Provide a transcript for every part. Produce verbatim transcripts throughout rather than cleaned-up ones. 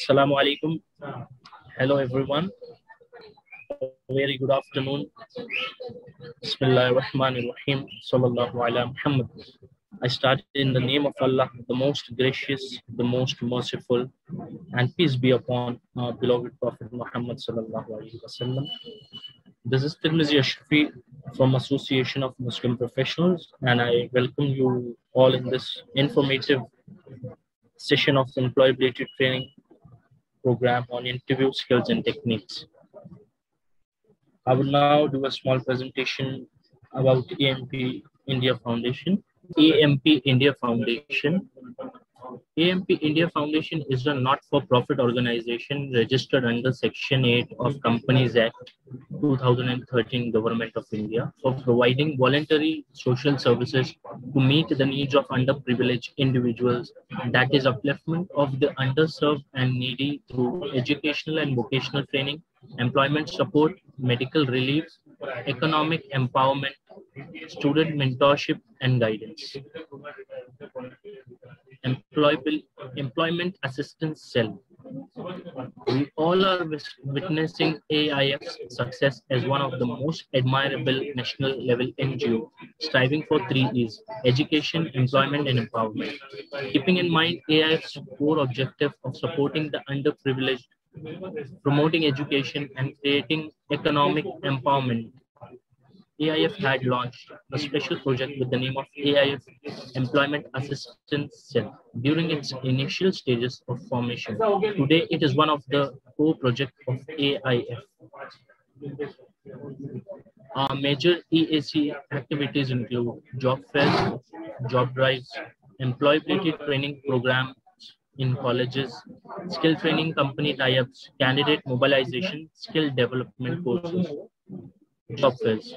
Assalamu alaikum. Hello everyone. A very good afternoon. Bismillahir Rahmanir Rahim. Sallallahu ala Muhammad. I started in the name of Allah, the most gracious, the most merciful, and peace be upon our beloved Prophet Muhammad sallallahu alaihi wasallam. This is Tirmizi Ashrafi from Association of Muslim Professionals, and I welcome you all in this informative session of employability training program on interview skills and techniques. I will now do a small presentation about A M P India Foundation. A M P India Foundation. A M P India Foundation is a not-for-profit organization registered under Section eight of Companies Act two thousand thirteen Government of India for providing voluntary social services to meet the needs of underprivileged individuals, that is upliftment of the underserved and needy through educational and vocational training, employment support, medical relief, economic empowerment, student mentorship and guidance. Employable, employment assistance cell. We all are witnessing A I F's success as one of the most admirable national level N G O, striving for three E's: education, employment, and empowerment. Keeping in mind A I F's core objective of supporting the underprivileged, promoting education, and creating economic empowerment, A I F had launched a special project with the name of A I F Employment Assistance Cell during its initial stages of formation. Today, it is one of the core projects of A I F. Our major E A C activities include job fairs, job drives, employability training programs in colleges, skill training company tie-ups, candidate mobilization, skill development courses. Job fairs.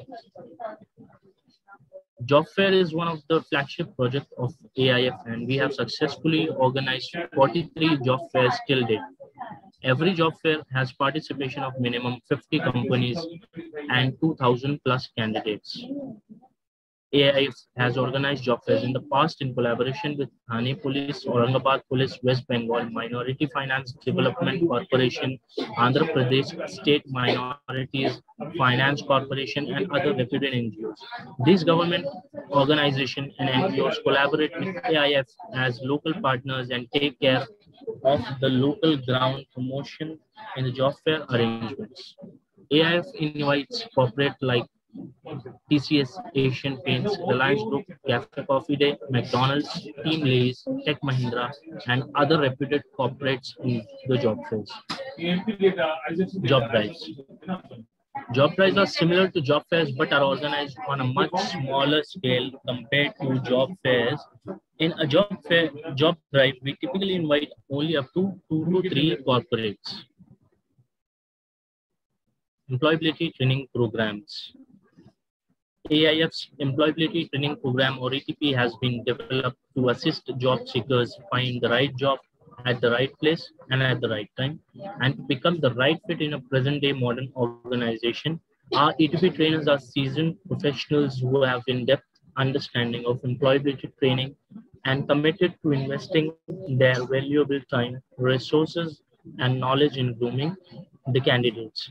Job fair is one of the flagship projects of A I F, and we have successfully organized forty-three job fairs till date. Every job fair has participation of minimum fifty companies and two thousand plus candidates. A I F has organized job fairs in the past in collaboration with Thane Police, Aurangabad Police, West Bengal Minority Finance Development Corporation, Andhra Pradesh State Minorities Finance Corporation, and other reputed N G Os. These government organizations and N G Os collaborate with A I F as local partners and take care of the local ground promotion in the job fair arrangements. A I F invites corporate like T C S, Asian Paints, Reliance Group, Cafe Coffee Day, McDonald's, Team Lays, Tech Mahindra, and other reputed corporates in the job fairs. Job drives. Job drives are similar to job fairs but are organized on a much smaller scale compared to job fairs. In a job fair, job drive, we typically invite only up to two to three corporates. Employability training programs. A I F's Employability Training Program, or E T P, has been developed to assist job seekers find the right job at the right place and at the right time, and to become the right fit in a present-day modern organization. Our E T P trainers are seasoned professionals who have in-depth understanding of employability training and committed to investing their valuable time, resources, and knowledge in grooming the candidates.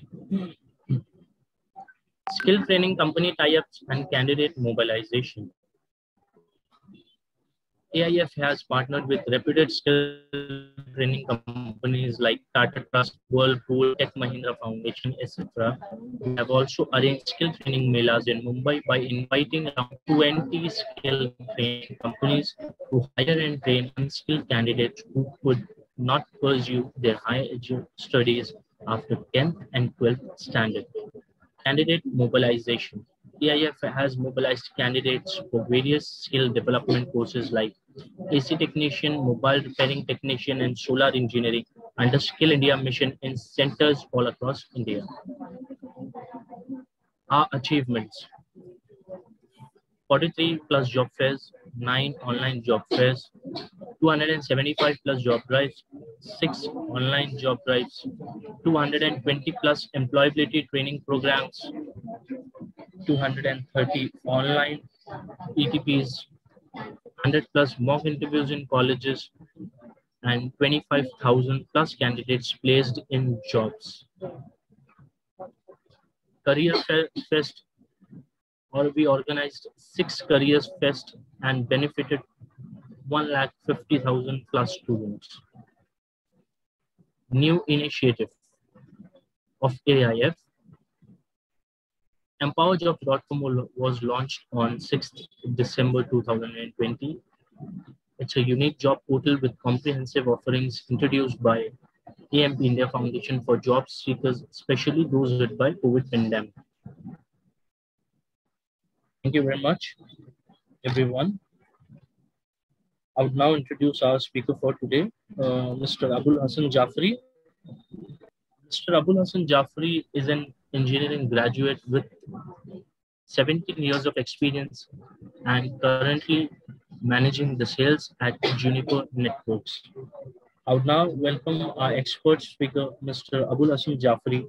Skill training company tie-ups and candidate mobilization. A I F has partnered with reputed skill training companies like Tata Trust, Whirlpool, Tech Mahindra Foundation, et cetera. We have also arranged skill training melas in Mumbai by inviting around twenty skill training companies to hire and train unskilled candidates who could not pursue their higher studies after tenth and twelfth standard. Candidate mobilization. A I F has mobilized candidates for various skill development courses like A C technician, mobile repairing technician, and solar engineering under Skill India mission in centers all across India. Our achievements: forty-three plus job fairs, nine online job fairs, two hundred seventy-five plus job drives, six online job drives, two hundred twenty plus employability training programs, two hundred thirty online E T Ps, one hundred plus mock interviews in colleges, and twenty-five thousand plus candidates placed in jobs. Career Fest, or we organized six Careers Fest and benefited one lakh fifty thousand plus students. New initiative of A I F. empower jobs dot com was launched on sixth December two thousand twenty. It's a unique job portal with comprehensive offerings introduced by A M P India Foundation for job seekers, especially those hit by COVID pandemic. Thank you very much, everyone. I would now introduce our speaker for today, uh, Mister Abul Hassan Jafri. Mister Abul Hassan Jafri is an engineering graduate with seventeen years of experience and currently managing the sales at Juniper Networks. I would now welcome our expert speaker, Mister Abul Hassan Jafri,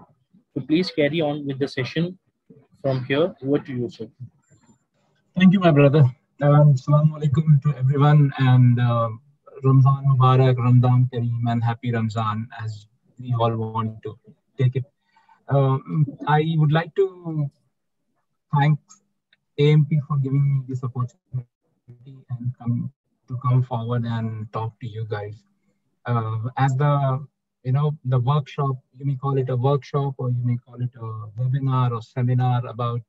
to please carry on with the session. From here, over to you, sir. Thank you, my brother. Um, Assalamu alaikum to everyone, and uh, Ramzan Mubarak, Ramadan Kareem, and happy Ramzan, as we all want to take it. Um, I would like to thank A M P for giving me this opportunity and come to come forward and talk to you guys. Uh, as the you know the workshop, you may call it a workshop or you may call it a webinar or seminar about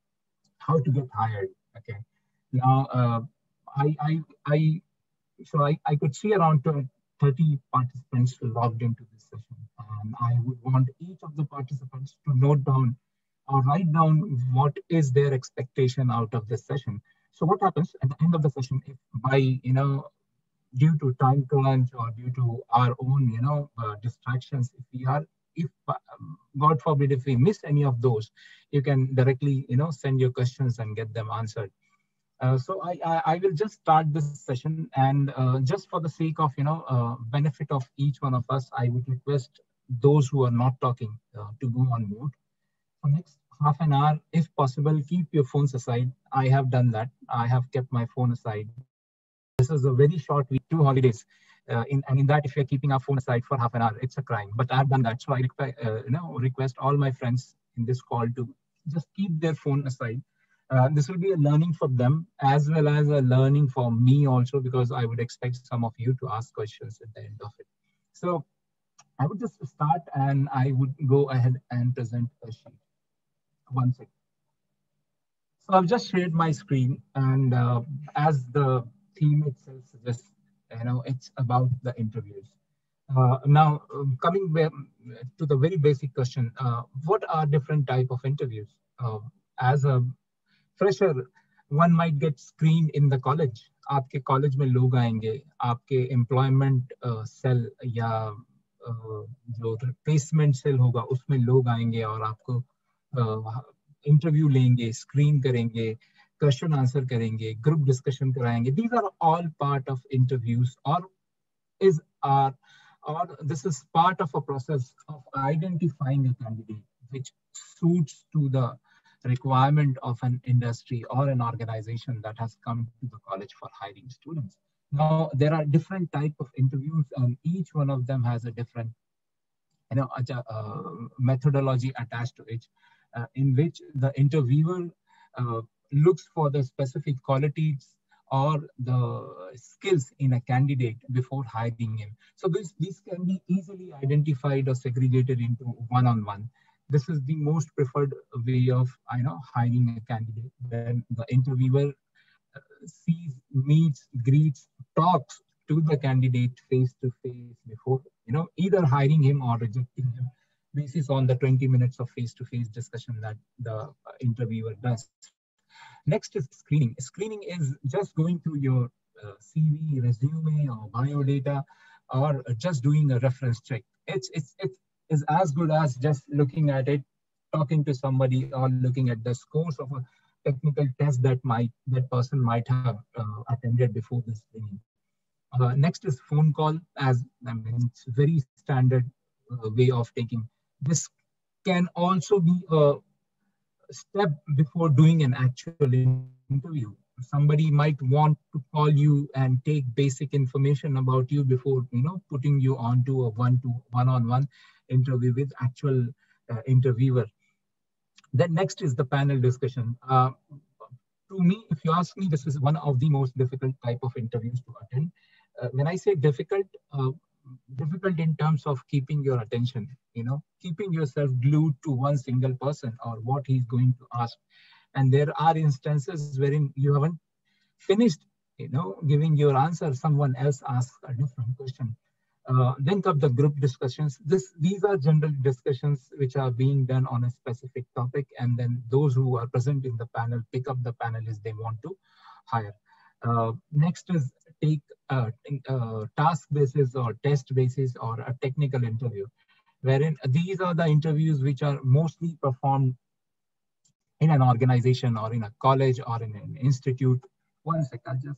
how to get hired. Okay. Now, uh, I, I, I, so I, I could see around thirty participants logged into this session, and I would want each of the participants to note down or write down what is their expectation out of this session. So what happens at the end of the session, if by, you know, due to time crunch or due to our own, you know, uh, distractions, if we are, if um, God forbid, if we miss any of those, you can directly, you know, send your questions and get them answered. Uh, so I, I, I will just start this session, and uh, just for the sake of, you know, uh, benefit of each one of us, I would request those who are not talking uh, to go on mute. For next half an hour, if possible, keep your phones aside. I have done that. I have kept my phone aside. This is a very short week, two holidays. Uh, in, and in that, if you're keeping our phone aside for half an hour, it's a crime. But I've done that. So I uh, you know, request all my friends in this call to just keep their phone aside. Uh, this will be a learning for them as well as a learning for me also, because I would expect some of you to ask questions at the end of it. So I would just start and I would go ahead and present a sheet. One second. So I've just shared my screen, and uh, as the theme itself suggests, you know, it's about the interviews. Uh, now, um, coming to the very basic question, uh, what are different type of interviews? Uh, as a fresher, one might get screened in the college. आपके college में लोग आएंगे, आपके employment uh, cell या uh, जो placement cell होगा, उसमें लोग आएंगे और आपको uh, interview लेंगे, screen करेंगे, question answer करेंगे, group discussion कराएंगे. These are all part of interviews, or is our or this is part of a process of identifying a candidate which suits to the requirement of an industry or an organization that has come to the college for hiring students. Now, there are different types of interviews, and each one of them has a different, you know, uh, methodology attached to it, uh, in which the interviewer uh, looks for the specific qualities or the skills in a candidate before hiring him. So this, these can be easily identified or segregated into one-on-one. This is the most preferred way of, you know, hiring a candidate, when the interviewer uh, sees, meets, greets, talks to the candidate face to face before, you know, either hiring him or rejecting him, basis on the twenty minutes of face to face discussion that the uh, interviewer does. Next is screening. Screening is just going through your uh, C V, resume, or bio data, or just doing a reference check. It's it's it's is as good as just looking at it, talking to somebody, or looking at the scores of a technical test that might that person might have uh, attended before this screening. Uh, next is phone call. As I mean, it's very standard uh, way of taking. This can also be a step before doing an actual interview. somebody might want to call you and take basic information about you before, you know, putting you onto a one-to one-on-one interview with actual uh, interviewer. Then next is the panel discussion. Uh, to me, if you ask me, this is one of the most difficult type of interviews to attend. Uh, when I say difficult, uh, difficult in terms of keeping your attention, you know, keeping yourself glued to one single person or what he's going to ask. And there are instances wherein you haven't finished, you know, giving your answer, someone else asks a different question. Uh, then come the group discussions. This, these are general discussions which are being done on a specific topic, and then those who are present in the panel pick up the panelists they want to hire. Uh, next is take a, a task basis or test basis or a technical interview, wherein these are the interviews which are mostly performed in an organization or in a college or in an institute. One second, just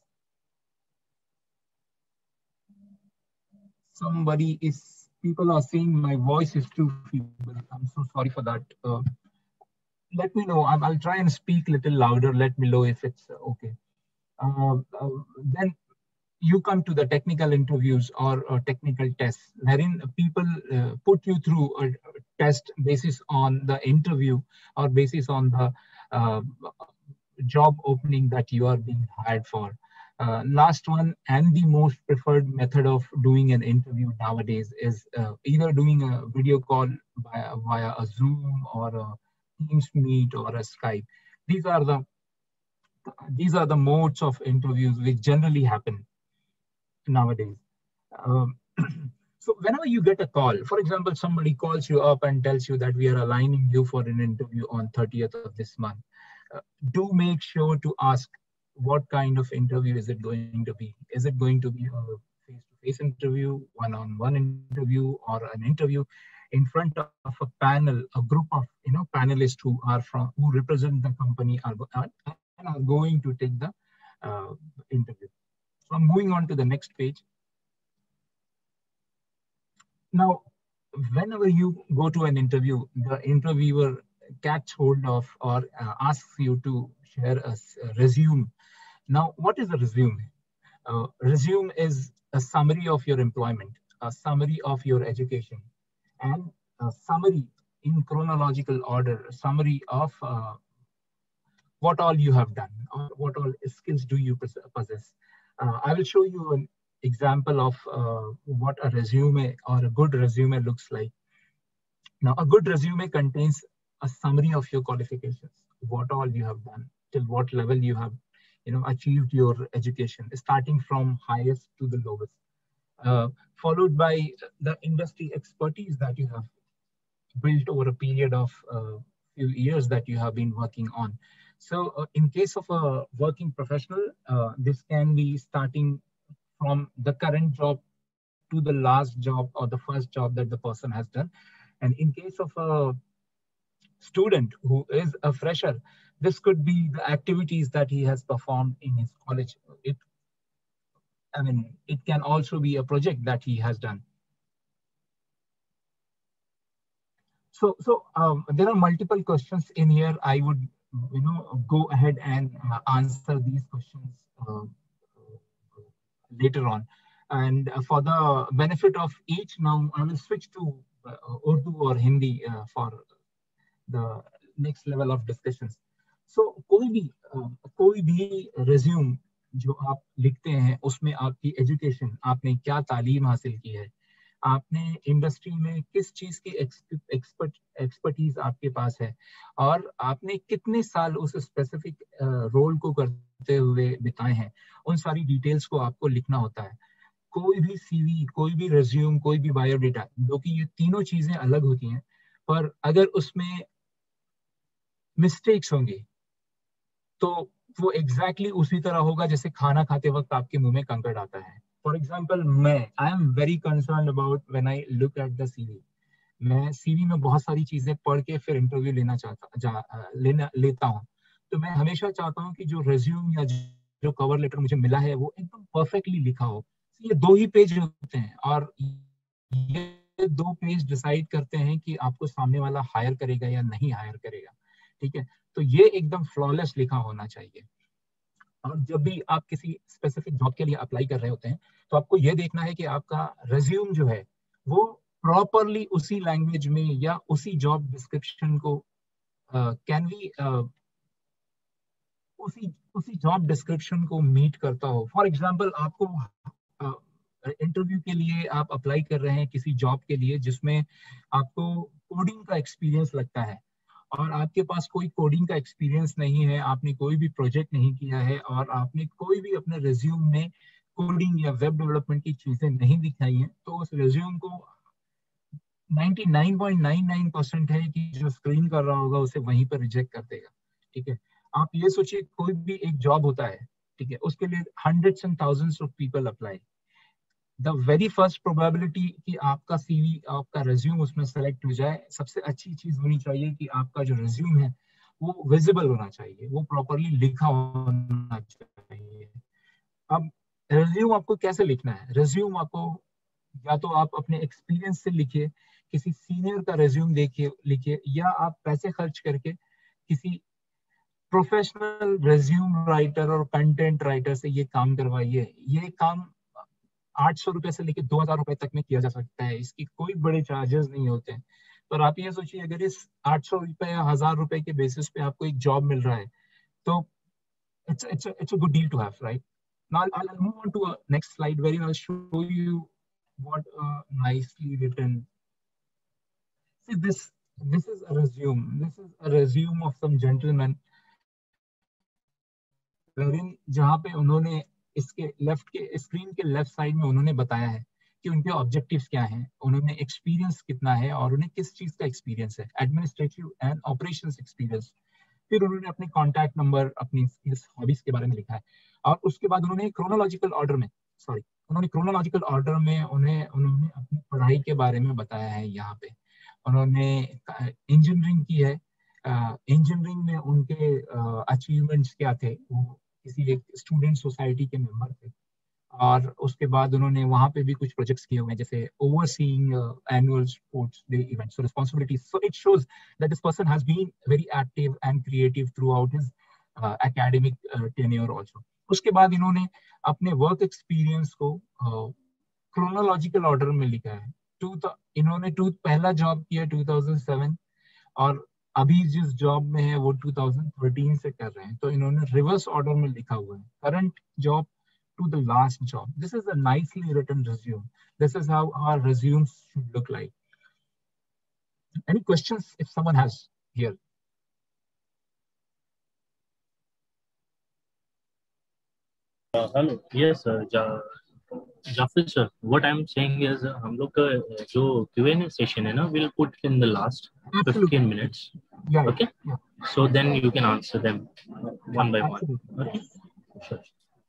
somebody is, people are saying my voice is too feeble. I'm so sorry for that. Uh, let me know. I'll, I'll try and speak a little louder. Let me know if it's okay. Uh, uh, then you come to the technical interviews or, or technical tests, wherein people uh, put you through a test basis on the interview or basis on the uh, job opening that you are being hired for. Uh, last one and the most preferred method of doing an interview nowadays is uh, either doing a video call via, via a Zoom or a Teams Meet or a Skype. These are the these are the modes of interviews which generally happen nowadays. Um, so whenever you get a call, for example, somebody calls you up and tells you that we are aligning you for an interview on thirtieth of this month, uh, do make sure to ask what kind of interview is it going to be. Is it going to be a face-to-face interview, one-on-one interview, or an interview in front of a panel, a group of, you know, panelists who are from, who represent the company are, are, and are going to take the uh, interview. So I'm moving on to the next page. Now, whenever you go to an interview, the interviewer catches hold of or uh, asks you to share a, a resume. Now, what is a resume? Uh, resume is a summary of your employment, a summary of your education, and a summary in chronological order, a summary of uh, what all you have done, or what all skills do you possess. Uh, I will show you an example of uh, what a resume or a good resume looks like. Now, a good resume contains a summary of your qualifications, what all you have done, till what level you have, you know, achieved your education, starting from highest to the lowest, uh, followed by the industry expertise that you have built over a period of uh, few years that you have been working on. So uh, in case of a working professional, uh, this can be starting from the current job to the last job or the first job that the person has done. And in case of a student who is a fresher, this could be the activities that he has performed in his college. It, I mean, it can also be a project that he has done. So, so um, there are multiple questions in here. I would, you know, go ahead and uh, answer these questions uh, later on. And uh, for the benefit of each, now I will switch to uh, Urdu or Hindi uh, for the next level of discussions. So, कोई भी uh, कोई भी resume जो आप लिखते हैं, उसमें आपकी education, आपने क्या तालीम हासिल की है, आपने इंडस्ट्री में किस चीज की एक्सपर्ट एक्सपर्टीज आपके पास है, और आपने कितने साल उस स्पेसिफिक रोल को करते हुए बिताए हैं, उन सारी डिटेल्स को आपको लिखना होता है. कोई भी सीवी, कोई भी रिज्यूम, कोई भी बायोडेटा, जो कि ये तीनों चीजें अलग होती हैं, पर अगर उसमें मिस्टेक्स होंगे तो वो एग्जैक्टली exactly उसी तरह होगा जैसे खाना खाते वक्त आपके मुंह में कंकड़ आता है. फॉर एग्जाम्पल, मैं I am very concern about when I look at the CV. मैं सीवी में बहुत सारी चीजें पढ़ के फिर इंटरव्यू लेना चाहता जा, लेना लेता हूँ. तो मैं हमेशा चाहता हूँ कि जो रेज्यूम या जो कवर लेटर मुझे मिला है वो एकदम परफेक्टली लिखा हो. ये दो ही पेज होते हैं और ये दो पेज डिसाइड करते हैं कि आपको सामने वाला हायर करेगा या नहीं हायर करेगा. ठीक है, तो ये एकदम फ्लॉलेस लिखा होना चाहिए. और जब भी आप किसी स्पेसिफिक जॉब के लिए अप्लाई कर रहे होते हैं तो आपको ये देखना है कि आपका रेज्यूम जो है वो प्रॉपरली उसी लैंग्वेज में या उसी जॉब डिस्क्रिप्शन को कैन वी उसी उसी जॉब डिस्क्रिप्शन को मीट करता हो। फॉर एग्जांपल, आपको इंटरव्यू uh, के लिए आप अप्लाई कर रहे हैं किसी जॉब के लिए जिसमें आपको कोडिंग का एक्सपीरियंस लगता है और आपके पास कोई कोडिंग का एक्सपीरियंस नहीं है, आपने कोई भी प्रोजेक्ट नहीं किया है और आपने कोई भी अपने रिज्यूम में कोडिंग या वेब डेवलपमेंट की चीजें नहीं दिखाई हैं, तो उस रिज्यूम को निन्यानवे पॉइंट नाइन नाइन परसेंट है कि जो स्क्रीन कर रहा होगा उसे वहीं पर रिजेक्ट कर देगा। ठीक है, आप ये सोचिए कोई भी एक जॉब होता है, ठीक है, उसके लिए hundreds and thousands of people apply. The very first probability कि आपका सीवी, आपका रिज्यूम उसमें सेलेक्ट हो जाए, सबसे अच्छी चीज होनी चाहिए कि आपका जो रिज्यूम है वो विजिबल होना चाहिए, वो प्रॉपरली लिखा होना चाहिए। अब रिज्यूम आपको कैसे लिखना है? रिज्यूम आपको या तो आप अपने एक्सपीरियंस से लिखिए, किसी सीनियर का रिज्यूम देखिए लिखिए, या आप पैसे खर्च करके किसी प्रोफेशनल रिज्यूम राइटर और कंटेंट राइटर से ये काम करवाइए। ये काम आठ सौ रुपए से लेकर दो हजार रुपए तक में किया जा सकता है, इसकी कोई बड़े चार्जेस नहीं होते हैं। पर आप ये सोचिए अगर इस आठ सौ रुपए या हजार रुपए के बेसिस पे आपको एक जॉब मिल रहा है तो it's it's it's a good deal to have, right? Now I will move on to a next slide where I will show you what a nicely written, see this this is a resume, this is a resume of some gentleman wherein जहाँ पे उन्होंने इसके left के screen के left side में उन्होंने बताया है कि उनके ऑब्जेक्टिव्स क्या हैं, उन्होंने एक्सपीरियंस कितना है और उन्हें किस चीज का एक्सपीरियंस है, एडमिनिस्ट्रेटिव एंड ऑपरेशंस एक्सपीरियंस। फिर उन्होंने अपने कॉन्टैक्ट नंबर, अपनी स्किल्स, हॉबीज के बारे में लिखा है और उसके बाद उन्होंने क्रोनोलॉजिकल ऑर्डर में सॉरी उन्होंने क्रोनोलॉजिकल ऑर्डर में उन्हें उन्होंने अपनी पढ़ाई के बारे में बताया है। यहाँ पे उन्होंने इंजीनियरिंग की है, इंजीनियरिंग में उनके अचीवमेंट्स क्या थे, वो किसी एक स्टूडेंट सोसाइटी के मेंबर थे और उसके बाद उन्होंने वहाँ पे भी कुछ प्रोजेक्ट्स किए हुए हैं जैसे overseeing annual sports day events, so responsibilities. So it shows that this person has been very active and creative throughout his academic tenure also. उसके बाद इन्होंने अपने वर्क एक्सपीरियंस को क्रोनोलॉजिकल uh, ऑर्डर में लिखा है। टू इन्होंने to पहला जॉब किया टू थाउजेंड सेवन और अभी जिस जॉब में है वो टू थाउजेंड थर्टीन से कर रहे हैं, तो इन्होंने रिवर्स ऑर्डर में लिखा हुआ है, current job to the last job. This is a nicely written resume. This is how our resumes should look like. Any questions if someone has here? Uh, hello. Yes, sir. Ja Jafir sir. What I'm saying is, हम लोग का जो Q and A session है ना, we'll put in the last Absolutely. fifteen minutes. Yeah. Okay. Yeah. So then you can answer them one by Absolutely. one. Okay. Sure.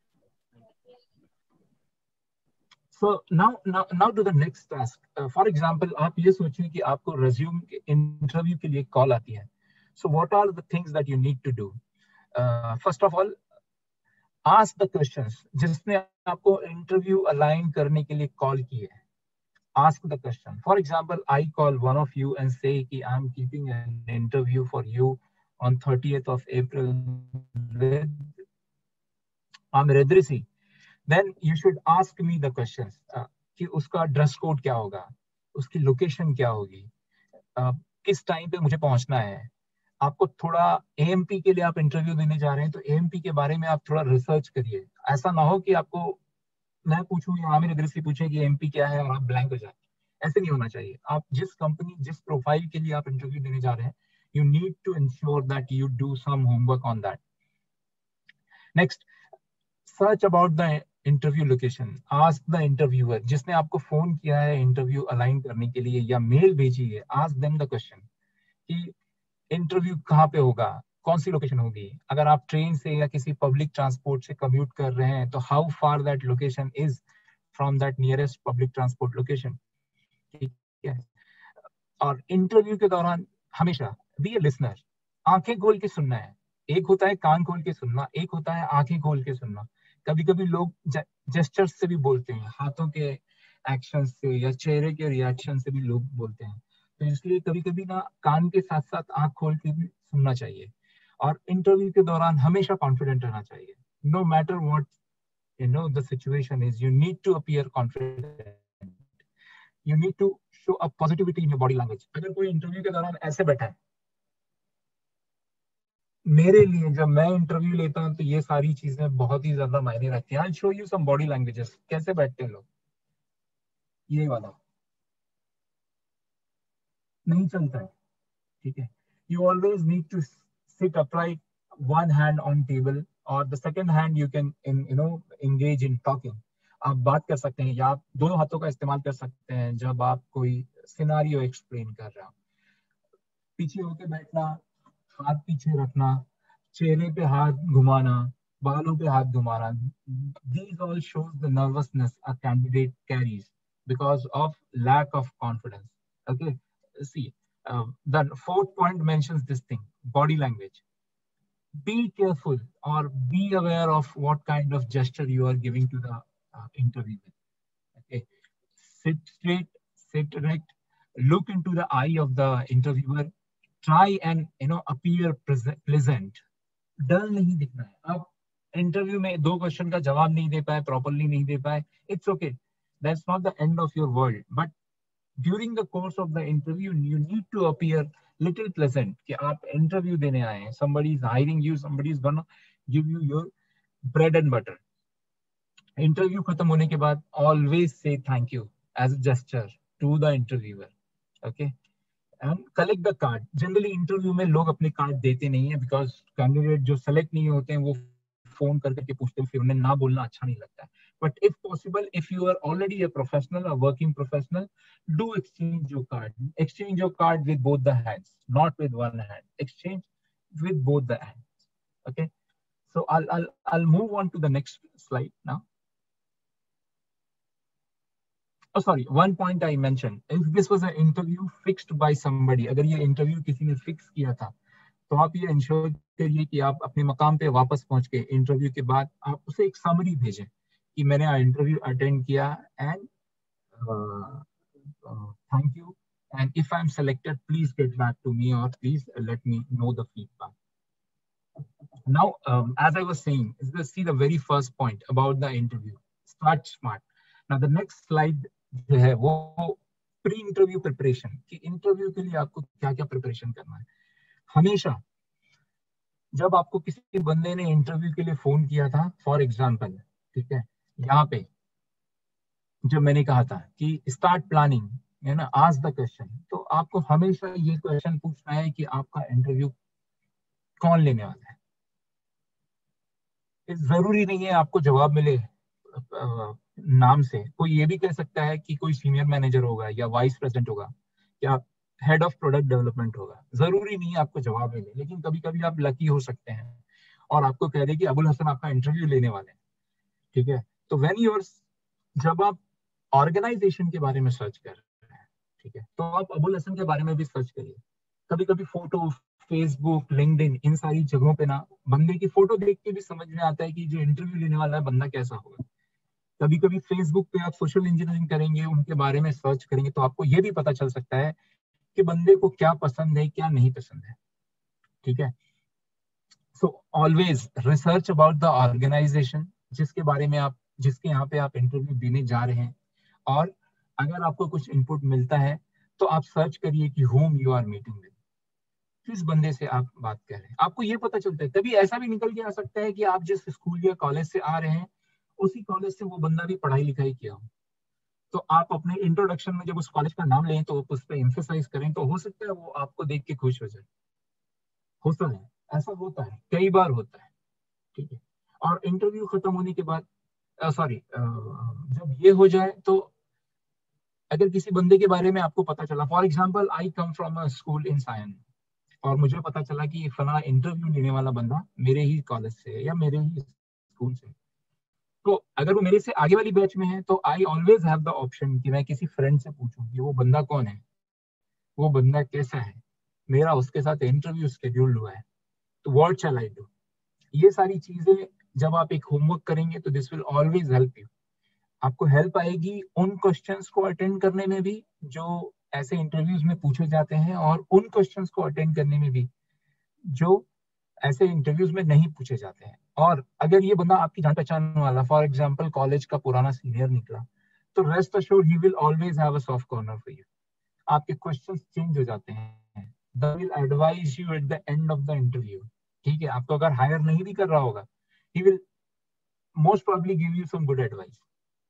So now, now, now to the next task. Uh, for example, आप ये सोचिए कि आपको resume के interview के लिए call आती है. So what are the things that you need to do? Uh, first of all, ask the questions. जिसने आपको interview align करने के लिए call की है, ask the question. For example, I call one of you and say कि I'm keeping an interview for you on thirtieth of April with Amir Idrisi. Then you should ask me the questions uh, कि उसका dress code क्या होगा, उसकी location क्या होगी, uh, किस time पे मुझे पहुंचना है। आपको थोड़ा एएमपी के लिए आप इंटरव्यू देने जा रहे हैं तो एएमपी के बारे में आप थोड़ा रिसर्च करिए। ऐसा ना हो कि आपको मैं पूछूं या आमिर इदरीसी पूछे कि एएमपी क्या है और आप ब्लैंक हो जाए, ऐसे नहीं होना चाहिए। आप जिस कंपनी, जिस प्रोफाइल के लिए आप इंटरव्यू देने जा रहे हैं, you need to ensure that you do some homework on that. Next, search about the interview location. Ask the interviewer, जिसने आपको फोन किया है इंटरव्यू अलाइन करने के लिए या मेल भेजी है, आस्क देम द क्वेश्चन कि इंटरव्यू कहाँ पे होगा, कौन सी लोकेशन होगी। अगर आप ट्रेन से या किसी पब्लिक ट्रांसपोर्ट से कम्यूट कर रहे हैं तो how far that location is from that nearest public transport location. ठीक है। और इंटरव्यू के दौरान हमेशा बी ए लिसनर, आंखें खोल के सुनना है। एक होता है कान खोल के सुनना, एक होता है आंखें खोल के सुनना। कभी कभी लोग जेस्चर्स से भी बोलते हैं, हाथों के एक्शन से या चेहरे के रिएक्शन से भी लोग बोलते हैं, तो इसलिए कभी कभी ना कान के साथ साथ आंख खोल के भी सुनना चाहिए। और इंटरव्यू के दौरान हमेशा कॉन्फिडेंट रहना चाहिए। no matter what you know the situation is, you need to appear confident. You need to show a positivity in your body language. अगर कोई इंटरव्यू के दौरान ऐसे बैठा है, मेरे लिए जब मैं इंटरव्यू लेता हूं तो ये सारी चीजें बहुत ही ज्यादा मायने रखती हैं. I'll show you some body languages. कैसे बैठते हैं लोग. ये वाला नहीं चलता है, ठीक है. You always need to sit upright, one hand on table, or the second hand you can in, you know engage in talking. आप बात कर सकते हैं या आप दोनों हाथों का इस्तेमाल कर सकते हैं जब आप कोई सिनारियो एक्सप्लेन कर रहे हो. पीछे होके बैठना, हाथ पीछे रखना, चेहरे पे हाथ घुमाना, बालों पे हाथ घुमाना. These all shows the nervousness a candidate carries because of lack of confidence. Okay, see, uh, the fourth point mentions this thing, body language. Be careful or be aware of what kind of gesture you are giving to the uh, interviewer. Okay, sit straight, sit erect, look into the eye of the interviewer. Try and you know appear pleasant. डर नहीं दिखना है. आप interview में दो question का जवाब नहीं दे पाए, प्रॉपर्ली नहीं दे पाए, it's okay. That's not the end of your world. But during the course of the interview you need to appear little pleasant कि आप इंटरव्यू देने आए हैं. somebody is hiring you, somebody is gonna give you your bread and butter. Interview खत्म होने के बाद always say thank you as a gesture to the interviewer. Okay, and collect the card. Generally interview में लोग अपने card देते नहीं है because कैंडिडेट जो सेलेक्ट नहीं होते हैं वो फोन कर करके पूछते हैं, फिर उन्हें ना बोलना अच्छा नहीं लगता है. But if possible, if you are already a professional, a working professional, do exchange your card. Exchange your card with both the hands, not with one hand. Exchange with both the hands. Okay. So I'll I'll I'll move on to the next slide now. Oh, sorry. One point I mentioned. If this was an interview fixed by somebody, अगर ये interview किसी ने fix किया था, तो आप ये ensure करिए कि आप अपने मकाम पे वापस पहुंच के इंटरव्यू के बाद आप उसे एक समरी भेजें कि मैंने इंटरव्यू अटेंड किया and thank you, and if I am selected please get back to me और please let me know the feedback. Now as I was saying, let's see the very first point about the interview. Start smart. Now the next slide जो है वो pre interview preparation, कि interview के लिए आपको क्या क्या प्रिपरेशन करना है. हमेशा जब आपको किसी बंदे ने इंटरव्यू के लिए फोन किया था, फॉर एग्जांपल, ठीक है, यहाँ पे जब मैंने कहा था कि स्टार्ट प्लानिंग है ना, आस्क द क्वेश्चन, तो आपको हमेशा ये क्वेश्चन पूछना है कि आपका इंटरव्यू कौन लेने वाला है. जरूरी नहीं है आपको जवाब मिले नाम से. कोई ये भी कह सकता है कि कोई सीनियर मैनेजर होगा या वाइस प्रेसिडेंट होगा या हेड ऑफ प्रोडक्ट डेवलपमेंट होगा. जरूरी नहीं है आपको जवाब मिले, लेकिन कभी कभी आप लकी हो सकते हैं और आपको कह दे कि अबुल हसन आपका इंटरव्यू लेने वाले हैं. ठीक है, तो व्हेन यूर जब आप ऑर्गेनाइजेशन के बारे में सर्च कर रहे हैं, ठीक है, तो आप अबुल हसन के बारे में भी सर्च करिए. कभी कभी फोटो, फेसबुक, लिंक्डइन, इन सारी जगहों पे ना बंदे की फोटो देख के भी समझ में आता है कि जो इंटरव्यू लेने वाला है बंदा कैसा होगा. कभी कभी फेसबुक पे आप सोशल इंजीनियरिंग करेंगे, उनके बारे में सर्च करेंगे, तो आपको ये भी पता चल सकता है कि बंदे को क्या पसंद है, क्या नहीं पसंद है. ठीक है, so always research about the organisation जिसके बारे में आप जिसके यहाँ पे आप इंटरव्यू देने जा रहे हैं. और अगर आपको कुछ इनपुट मिलता है तो आप सर्च करिए कि whom you are meeting with, किस बंदे से आप बात कर रहे हैं. आपको ये पता चलता है. कभी ऐसा भी निकल के आ सकता है कि आप जिस स्कूल या कॉलेज से आ रहे हैं उसी कॉलेज से वो बंदा भी पढ़ाई लिखाई किया हो, तो आप अपने इंट्रोडक्शन में जब उस कॉलेज का नाम लें तो उस पर एम्फेसाइज करें, तो हो सकता है वो आपको देख के खुश हो जाए. होता है, ऐसा होता है, कई बार होता है. ठीक है, और इंटरव्यू खत्म होने के बाद सॉरी जब ये हो जाए, तो अगर किसी बंदे के बारे में आपको पता चला, for example I come from a school in Sion, और मुझे पता चला कि फला इंटरव्यू लेने वाला बंदा मेरे ही कॉलेज से है या मेरे ही स्कूल से, तो अगर वो मेरे से आगे वाली बैच में है तो I always have the option कि मैं किसी फ्रेंड से पूछूं कि वो बंदा कौन है, वो बंदा कैसा है, मेरा उसके साथ इंटरव्यू शेड्यूल हुआ है, तो व्हाट शैल आई डू. ये सारी चीजें जब आप एक होमवर्क करेंगे तो this will always help you. आपको हेल्प आएगी उन क्वेश्चंस को अटेंड करने में भी जो ऐसे इंटरव्यूज में पूछे जाते हैं, और उन क्वेश्चंस को अटेंड करने में भी जो ऐसे इंटरव्यूज में नहीं पूछे जाते हैं. और अगर ये बंदा आपकी जान पहचान वाला, फॉर एग्जांपल कॉलेज का पुराना सीनियर निकला, तो rest assured he will always have a soft corner for you. आपके क्वेश्चंस चेंज हो जाते हैं. They will advise you at the end of the interview. ठीक है, आपको अगर हायर नहीं भी कर रहा होगा, he will most probably give you some good advice.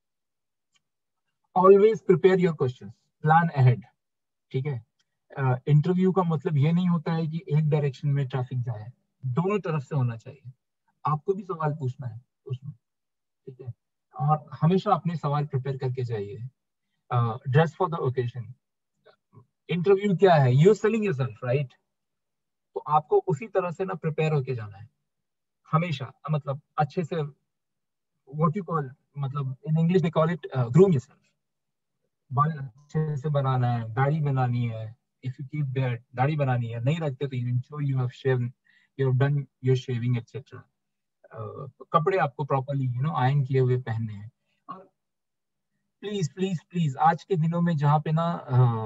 Always prepare your questions, plan ahead. ठीक है, इंटरव्यू uh, का मतलब ये नहीं होता है कि एक डायरेक्शन में ट्रैफिक जाए, दोनों तरफ से होना चाहिए. आपको भी सवाल पूछना है उसमें. ठीक है, और हमेशा अपने सवाल प्रिपेयर करके जाइए. Dress for the occasion. Interview क्या है? You selling yourself, right? तो आपको उसी तरह से ना प्रिपेयर होके जाना है हमेशा. मतलब अच्छे से, व्हाट यू कॉल, मतलब in English they call it groom yourself. बाल अच्छे से बनाना है, दाढ़ी बनानी है. इफ यू कीप बियर्ड, दाढ़ी बनानी है. नहीं रखते तो you ensure you have shaved, you have done your shaving etcetera. कपड़े आपको प्रॉपर्ली यू नो आयरन किए हुए पहनने हैं. और प्लीज प्लीज प्लीज आज के दिनों में जहाँ पे ना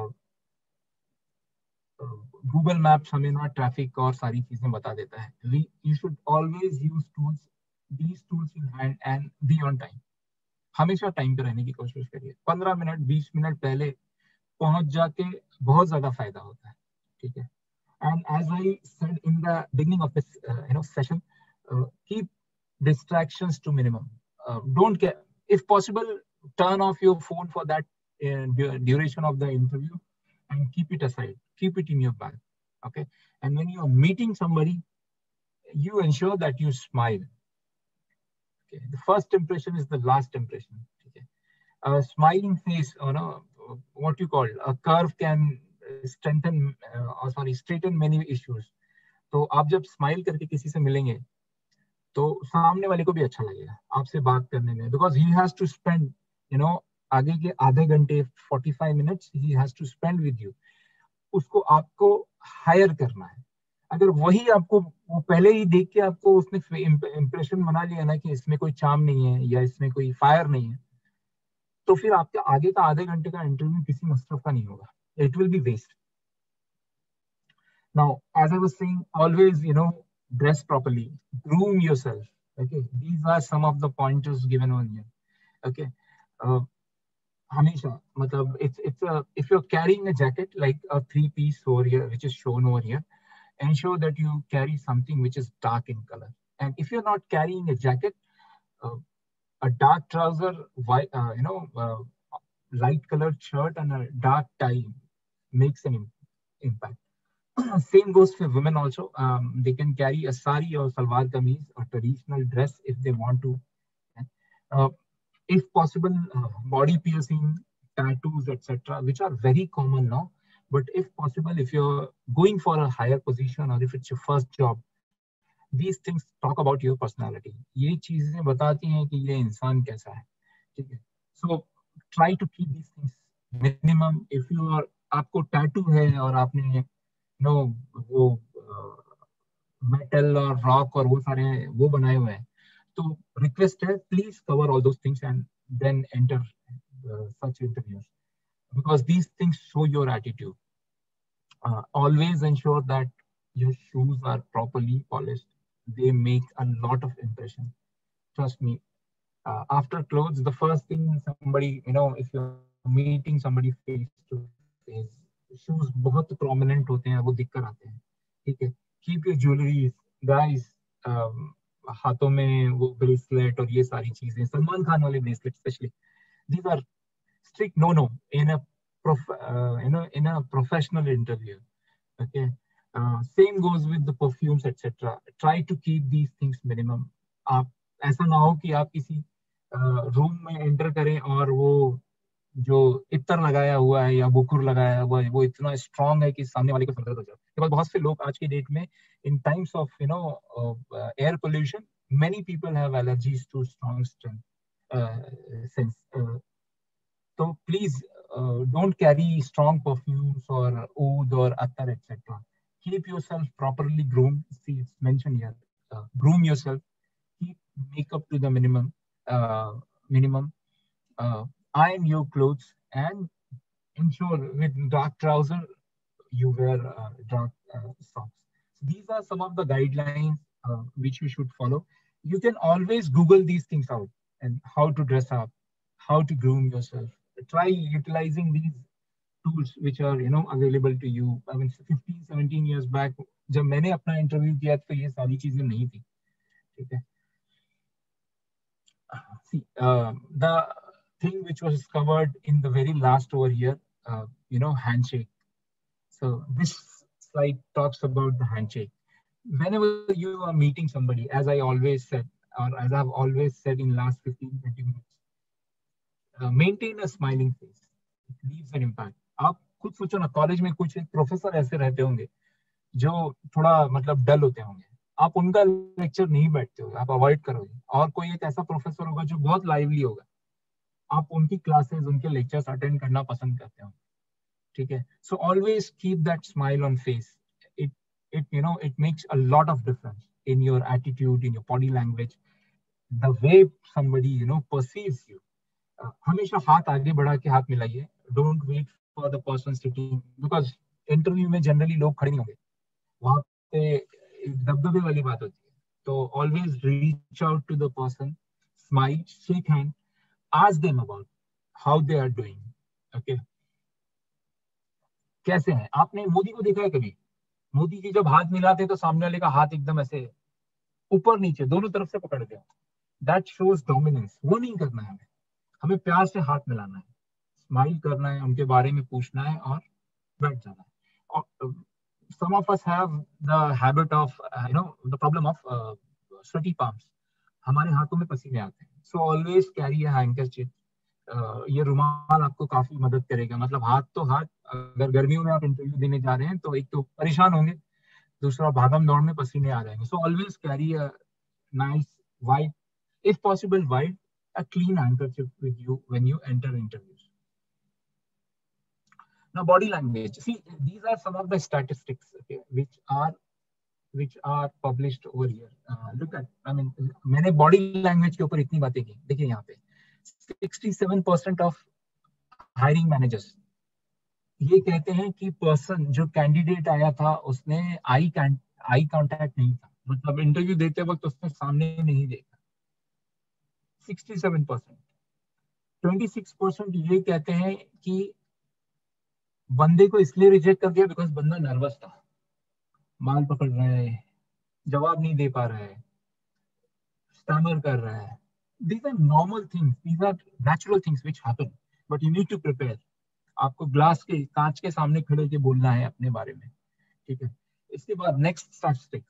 गूगल uh, मैप्स हमें ना ट्रैफिक और सारी चीजें बता देता है, you should always use tools, these tools in hand and be on time. हमेशा टाइम पे रहने की कोशिश करिए. पंद्रह मिनट बीस मिनट पहले पहुंच जाके बहुत ज्यादा फायदा होता है. ठीक है, and as I said in the beginning of this you know session, keep distractions to minimum. Uh, don't get, if possible, turn off your phone for that uh, duration of the interview and keep it aside. Keep it in your bag. Okay. And when you are meeting somebody, you ensure that you smile. Okay. The first impression is the last impression. Okay. A smiling face, or no, what you call a curve can strengthen, uh, or sorry, straighten many issues. तो आप जब smile करके किसी से मिलेंगे तो सामने वाले को भी अच्छा लगेगा आपसे बात करने में, because he has to spend you know आगे के आधे घंटे पैंतालीस minutes he has to spend with you. उसको आपको हायर करना है. अगर वही आपको वो पहले ही देख के आपको उसने इंप्रेशन बना लिया ना कि इसमें कोई चार्म नहीं है या इसमें कोई फायर नहीं है, तो फिर आपका आगे का आधे घंटे का इंटरव्यू किसी मतलब का नहीं होगा. It will be waste. Now as I was saying, always you know dress properly, groom yourself. Okay, these are some of the pointers given on here. Okay, uh, हमेशा मतलब it's it's a, if you're carrying a jacket like a three piece over here which is shown over here, ensure that you carry something which is dark in color. And if you're not carrying a jacket, uh, a dark trouser, white, uh, you know, uh, light colored shirt and a dark tie makes an impact. Same goes for women also. Um, they can carry a sari or salwar kameez, a traditional dress if they want to. Uh, if possible, uh, body piercing, tattoos, et cetera, which are very common now. But if possible, if you're going for a higher position or if it's your first job, these things talk about your personality. ये चीजें बताती हैं कि ये इंसान कैसा है. ठीक है. So try to keep these things minimum. If you are, आपको tattoo है और आपने नो वो मेटल और रॉक और वो सारे वो बनाए हुए हैं, तो रिक्वेस्ट है please cover all those things and then enter such interviews, because these things show your attitude. Always ensure that your shoes are properly polished. They make a lot of impression, trust me. After clothes, the first thing somebody, you know, if you are meeting somebody face to face, shoes बहुत prominent होते हैं, वो दिक्कत आते हैं. ठीक है, keep your jewellery guys, हाथों में वो ब्रेसलेट और ये सारी चीजें, सलमान खान वाले bracelet specially, these are strict no no in a you know in a professional interview. Okay, same goes with the perfumes etcetera. Try to keep these things minimum. आप ऐसा ना हो कि आप किसी रूम uh, में एंटर करें और वो जो इत्र लगाया हुआ है या बुकुर लगाया हुआ है वो इतना स्ट्रांग है कि सामने वाले को सर दर्द हो जाए. बिकॉज बहुत से लोग आज की डेट में in times of you know air pollution, many people have allergies to strong sense. तो please don't carry strong perfumes और oud or attar etc. Keep yourself properly groomed. See, it's mentioned here. Uh, groom yourself. Keep makeup to the minimum. Uh, minimum. Uh, iron your clothes and ensure with dark trouser you wear uh, dark uh, socks. So these are some of the guidelines uh, which you should follow. you can always Google these things out and how to dress up, how to groom yourself. Try utilizing these tools which are, you know, available to you. I mean, fifteen, seventeen years back, जब मैंने अपना interview किया तो ये सारी चीजें नहीं थी, ठीक है. See, uh, the thing which was covered in the very last over here, uh, you know, handshake. So this slide talks about the handshake. Whenever you are meeting somebody, as I always said, or as I've always said in last fifteen, twenty minutes, uh, maintain a smiling face. It leaves an impact. आप खुद सोचो ना, college में कुछ professor ऐसे रहते होंगे जो थोड़ा मतलब डल होते होंगे, आप उनका लेक्चर नहीं बैठते हो, आप अवॉइड करोगे. और कोई एक ऐसा प्रोफेसर होगा जो बहुत लाइवली होगा, आप उनकी क्लासेस, उनके लेक्चर्स अटेंड करना पसंद करते हो, ठीक है. So always keep that smile on face. It it you know it makes a lot of difference in your attitude, in your body language, the way somebody you know perceives you. हमेशा हाथ आगे बढ़ा के हाथ मिलाइए. Don't wait for the person sitting, because interview में generally लोग खड़े नहीं होंगे, वहां पे दबदबे वाली बात होती है. तो always reach out to the person, smile, shake hand, ask them about how they are doing. Okay, कैसे हैं. आपने मोदी को देखा है कभी? मोदी जी जब हाथ मिलाते हैं तो सामने वाले का हाथ एकदम ऐसे ऊपर नीचे दोनों तरफ से पकड़ते हैं. That shows dominance. वो नहीं करना है हमें. हमें प्यार से हाथ मिलाना है, स्माइल करना है, उनके बारे में पूछना है और बैठ जाना है. Some of us have the habit of uh, you know the problem of uh, sweaty palms. हमारे हाथों में पसीने आते हैं. So always carry a handkerchief. uh, ये रुमाल आपको काफी मदद करेगा. मतलब हाथ तो हाथ, अगर गर्मियों में आप इंटरव्यू देने जा रहे हैं तो एक तो परेशान होंगे, दूसरा भागम दौड़ में पसीने आ जाएंगे. So always carry a nice white, if possible white, a clean handkerchief with you when you enter interviews. Now, body language. See, these are some of the statistics, okay, which are which are published over here. Uh, look at, I mean, मैंने body language के ऊपर इतनी बातें की. देखिए यहाँ पे sixty-seven percent of hiring managers ये कहते हैं कि पर्सन जो कैंडिडेट आया था उसने आई आई कांटेक्ट नहीं था, मतलब इंटरव्यू देते वक्त उसने सामने नहीं देखा. sixty-seven percent. twenty-six percent ये कहते हैं कि बंदे को इसलिए रिजेक्ट कर दिया बिकॉज बंदा नर्वस था, माल पकड़ रहा है, जवाब नहीं दे पा रहा है, स्टैमर कर रहा है. These are normal things, these are natural things which happen, but you need to prepare. आपको ग्लास के कांच के सामने खड़े के बोलना है अपने बारे में, ठीक है. इसके बाद नेक्स्ट स्टैटिस्टिक,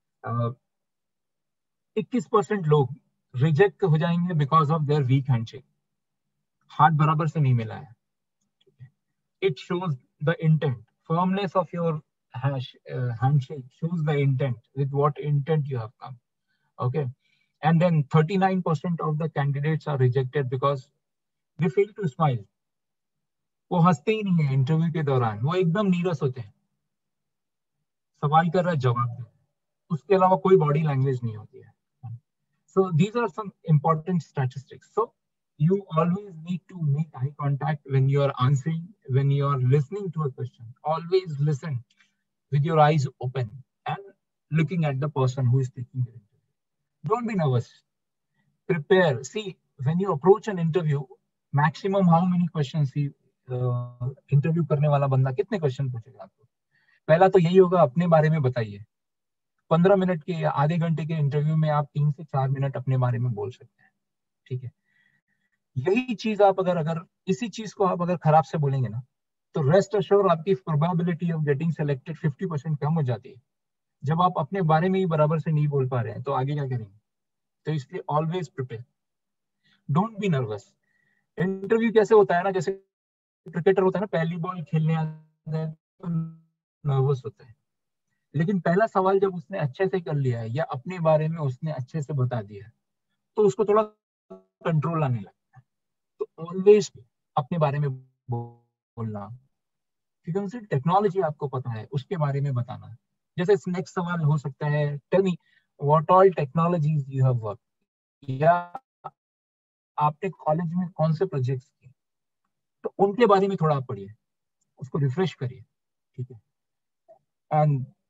इक्कीस परसेंट लोग रिजेक्ट हो जाएंगे because of their weak handshake. हाथ बराबर से नहीं मिला है. It shows the intent. Firmness of your hash, uh, handshake shows the intent, with what intent you have come. Okay. And then thirty-nine percent of the candidates are rejected because they fail to smile. वो हंसते ही नहीं है interview के दौरान, वो एकदम नीरस होते हैं. सवाल कर रहा है, जवाब दे, उसके अलावा कोई बॉडी लैंग्वेज नहीं होती है. So these are some important statistics. So you always need to make eye contact when you are answering, when you are listening to a question. Always listen with your eyes open and looking at the person who is taking the interview. Don't be nervous. Prepare. See, when you approach an interview, maximum how many questions he uh, interview करने वाला बंदा कितने question पूछेगा आपको? पहला तो यही होगा, अपने बारे में बताइए. पंद्रह मिनट के या आधे घंटे के इंटरव्यू में आप तीन से चार मिनट अपने बारे में बोल सकते हैं, ठीक है. यही चीज आप अगर अगर इसी चीज को आप अगर खराब से बोलेंगे ना, तो रेस्ट अश्योर आपकी probability of getting selected fifty percent कम हो जाती है. जब आप अपने बारे में ही बराबर से नहीं बोल पा रहे हैं तो आगे क्या करेंगे? तो इसलिए always prepare, don't be nervous. Interview कैसे होता है ना, जैसे क्रिकेटर होता है ना, पहली बॉल खेलने आता है तो नर्वस होता है, लेकिन पहला सवाल जब उसने अच्छे से कर लिया है या अपने बारे में उसने अच्छे से बता दिया तो उसको थोड़ा कंट्रोल आने लगता है. तो ऑलवेज अपने बारे में बोलना, क्योंकि उनसे टेक्नोलॉजी आपको पता है उसके बारे में बताना. जैसे नेक्स्ट सवाल हो सकता है, tell me what all technologies you have work, या आपने कॉलेज में कौन से प्रोजेक्ट्स किए, तो उनके बारे में थोड़ा आप पढ़िए, उसको रिफ्रेश करिए, ठीक है. एंड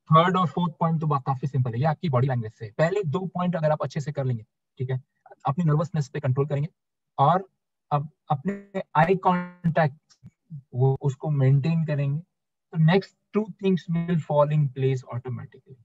थर्ड और फोर्थ पॉइंट तो काफी सिंपल है, ये आपकी बॉडी लैंग्वेज से। पहले दो पॉइंट अगर आप अच्छे से कर लेंगे, ठीक है, अपनी नर्वसनेस पे कंट्रोल करेंगे और अब अपने आई कांटेक्ट वो उसको मेंटेन करेंगे, तो next two things will fall in place automatically.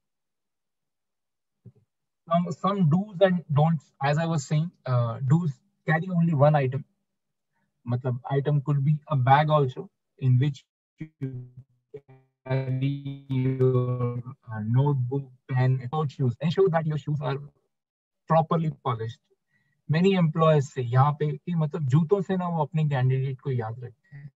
Now, some do's and don'ts, as I was saying, uh, do's carry only one item. Matlab, item could be a bag also, in which you carry your uh, notebook, pen, sport shoes. Ensure that your shoes are properly polished. Many employers say यहाँ पे कि मतलब जूतों से ना वो अपने candidate को याद रखते हैं.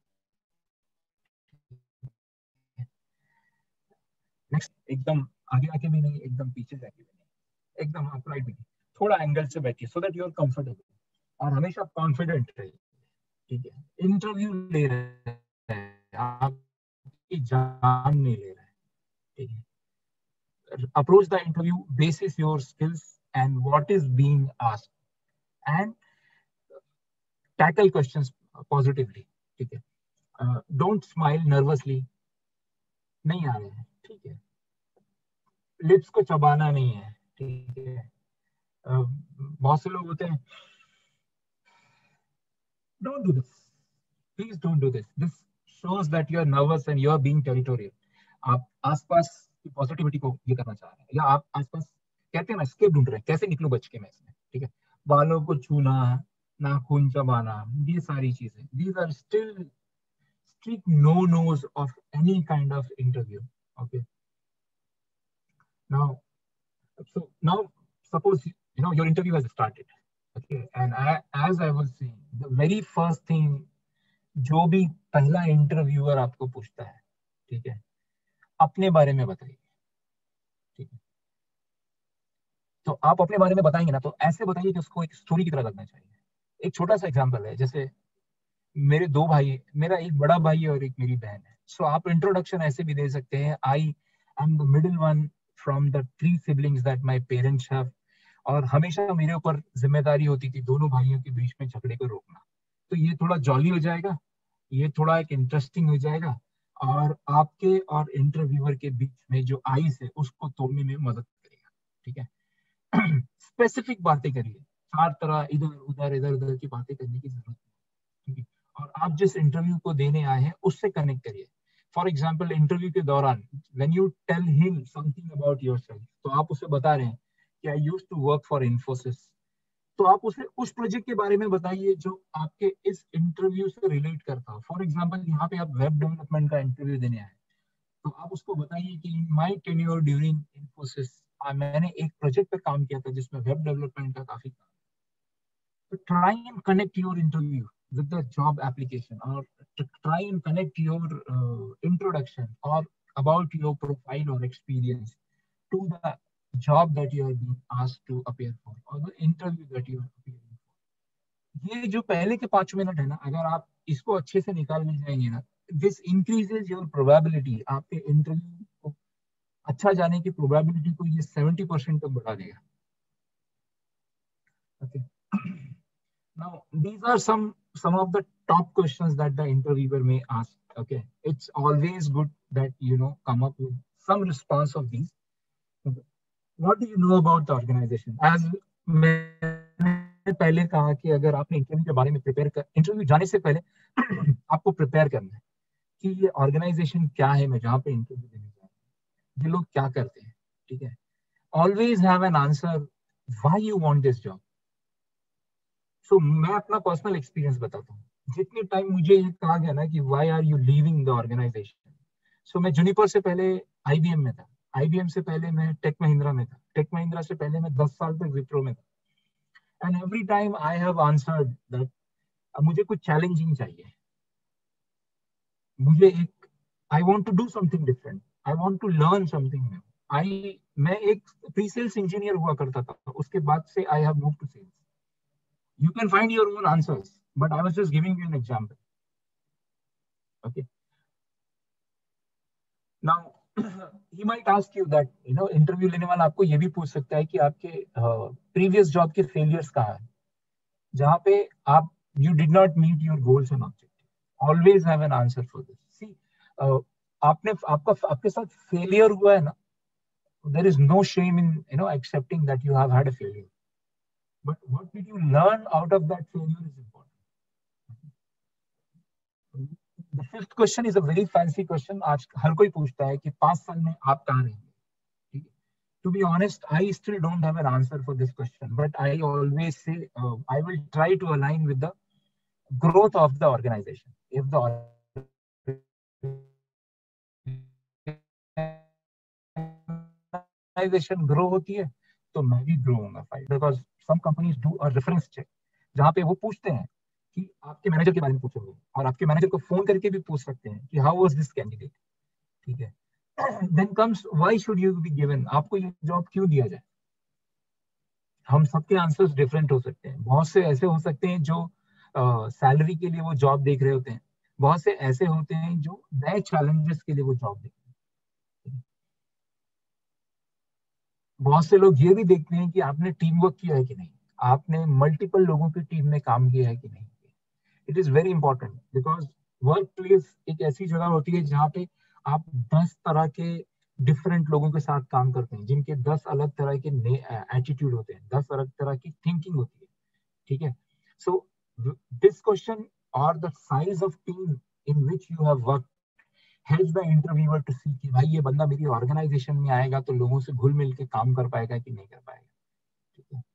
नेक्स्ट, एकदम आगे आके भी नहीं, एकदम पीछे जाके भी नहीं, एकदम अपराइट भी नहीं, थोड़ा एंगल से बैठिए so that you are comfortable और हमेशा कॉन्फिडेंट रहिए. ठीक है, इंटरव्यू ले रहे हैं, आपकी जान नहीं ले रहा है. ठीक है, approach the interview basis your skills and what is being asked and tackle questions positively. ठीक है, uh, don't smile nervously. नहीं आ रहे हैं, ठीक है, लिप्स को चबाना नहीं है. ठीक है, uh, बहुत से लोग होते हैं, don't do this, please don't do this. This shows that you are nervous and you are being territorial. आप आसपास की पॉजिटिविटी को ये करना चाह रहे हैं, या आप आसपास कहते हैं ना स्केप ढूंढ रहे हैं, कैसे निकलूं बच के मैं इसमें. ठीक है, बालों को छूना, नाखून चबाना, ये सारी चीजें, these are still strict no-nos of any kind of interview. Okay. Now, so now suppose you know your interview has started. Okay, and I, as I was saying, the very first thing जो भी पहला interviewer आपको पूछता है, ठीक है, अपने बारे में बताइए. ठीक है, तो आप अपने बारे में बताएंगे ना, तो ऐसे बताइए कि उसको एक स्टोरी की तरह लगना चाहिए. एक छोटा सा एग्जांपल है, जैसे मेरे दो भाई, मेरा एक बड़ा भाई और एक मेरी बहन है. सो so, आप इंट्रोडक्शन ऐसे भी दे सकते हैं, I am the middle one from the three siblings that my parents have, और हमेशा मेरे ऊपर जिम्मेदारी होती थी दोनों भाइयों के बीच में झगड़े को रोकना. तो ये थोड़ा जॉली हो जाएगा, ये थोड़ा एक इंटरेस्टिंग हो जाएगा, और आपके और इंटरव्यूअर के बीच में जो आइस है उसको तोड़ने में मदद करेगा. ठीक है, स्पेसिफिक बातें करिए, चार तरह इधर उधर इधर उधर की बातें करने की जरूरत नहीं. ठीक है, और आप जिस इंटरव्यू को देने आए हैं उससे कनेक्ट करिए. फॉर एग्जाम्पल, इंटरव्यू के दौरान when you tell him something about yourself, तो आप उसे बता रहे हैं कि I used to work for Infosys, तो आप उसे उस प्रोजेक्ट के बारे में बताइए जो आपके इस इंटरव्यू से रिलेट करता हो. फॉर एग्जाम्पल, यहाँ पे आप वेब डेवलपमेंट का इंटरव्यू देने आए, तो आप उसको बताइए कि in my tenure during Infosys मैंने एक प्रोजेक्ट पर काम किया था जिसमें वेब डेवलपमेंट का काफी काम. तो try and connect your interview with the job application, or to try and connect your uh, introduction or about your profile or experience to the job that you are being asked to appear for, or the interview that you are appearing for. ये जो पहले के पांच minute है ना, अगर आप इसको अच्छे से निकाल ले जाएंगे ना, this increases your probability, आपके इंटरव्यू को अच्छा जाने की प्रोबेबिलिटी को ये सेवेंटी परसेंट तक बढ़ा देगा. Okay. Now, these are some some of the top questions that the interviewer may ask. Okay, it's always good that you know come up with some response of these. Okay. What do you know about the organization? As मैंने पहले कहा कि अगर आपने interview के बारे में prepare कर, इंटरव्यू जाने से पहले आपको प्रिपेयर करना है कि ये ऑर्गेनाइजेशन क्या है, मैं जहाँ पे इंटरव्यू देने जा रहा हूँ, ये लोग क्या करते हैं. ठीक है, always have an answer why you want this job. So मैं अपना पर्सनल एक्सपीरियंस बताता हूँ. जितने टाइम मुझे ये कहा गया ना कि why are you leaving the organization, so मैं जुनिपर से पहले आईबीएम में था, आईबीएम से पहले मैं टेक महिंद्रा में था, टेक महिंद्रा से पहले मैं दस साल तक विप्रो में था. And every time I have answered that मुझे कुछ चैलेंजिंग चाहिए, मुझे एक I want to do something different, I want to learn something new. I मैं एक प्री सेल्स इंजीनियर हुआ करता था, उसके बाद से I have moved to sales. You can find your own answers, but I was just giving you an example. Okay. Now, he might ask you that, you know, interview लेने वाला आपको ये भी पूछ सकता है कि आपके previous job के failures कहाँ हैं, जहाँ पे आप you did not meet your goals and objectives. Always have an answer for this. See, uh, आपने आपका आपके साथ फेलियर हुआ है ना, there is no shame in you know accepting that you have had a failure, but what did you learn out of that failure is important. The fifth question is a very fancy question. आज हर कोई पूछता है कि पांच साल में आप कहाँ रहेंगे. To be honest, I still don't have an answer for this question, but I always say uh, I will try to align with the growth of the organization. If the organization grow होती है तो मैं भी grow होऊंगा. Because some companies do a reference check जहाँ पे वो पूछते हैं कि आपके मैनेजर के बारे में पूछोगे और आपके मैनेजर को फोन करके भी पूछ सकते हैं कि हाउ वाज दिस कैंडिडेट. ठीक है. Then comes why should you be given, आपको ये जॉब क्यों दिया जाए. हम सबके आंसर्स डिफरेंट हो सकते हैं. बहुत से ऐसे हो सकते हैं जो सैलरी uh, के लिए वो जॉब देख रहे होते हैं. बहुत से ऐसे होते हैं जो नए चैलेंजेस के लिए वो जॉब देख रहे हैं. बहुत से लोग ये भी देखते हैं कि आपने टीम वर्क किया है कि नहीं, आपने मल्टीपल लोगों की टीम में काम किया है कि नहीं. It is very important because workplace एक ऐसी जगह होती है जहाँ पे आप दस तरह के डिफरेंट लोगों के साथ काम करते हैं जिनके दस अलग तरह के एटीट्यूड होते हैं, दस अलग तरह की थिंकिंग होती है. ठीक है. सो दिस क्वेश्चन और the size of team in which you have worked helps the interviewer to see कि भाई ये बंदा मेरी ऑर्गेनाइजेशन में आएगा तो लोगों से घुल मिल के काम कर पाएगा कि नहीं कर पाएगा. ठीक है.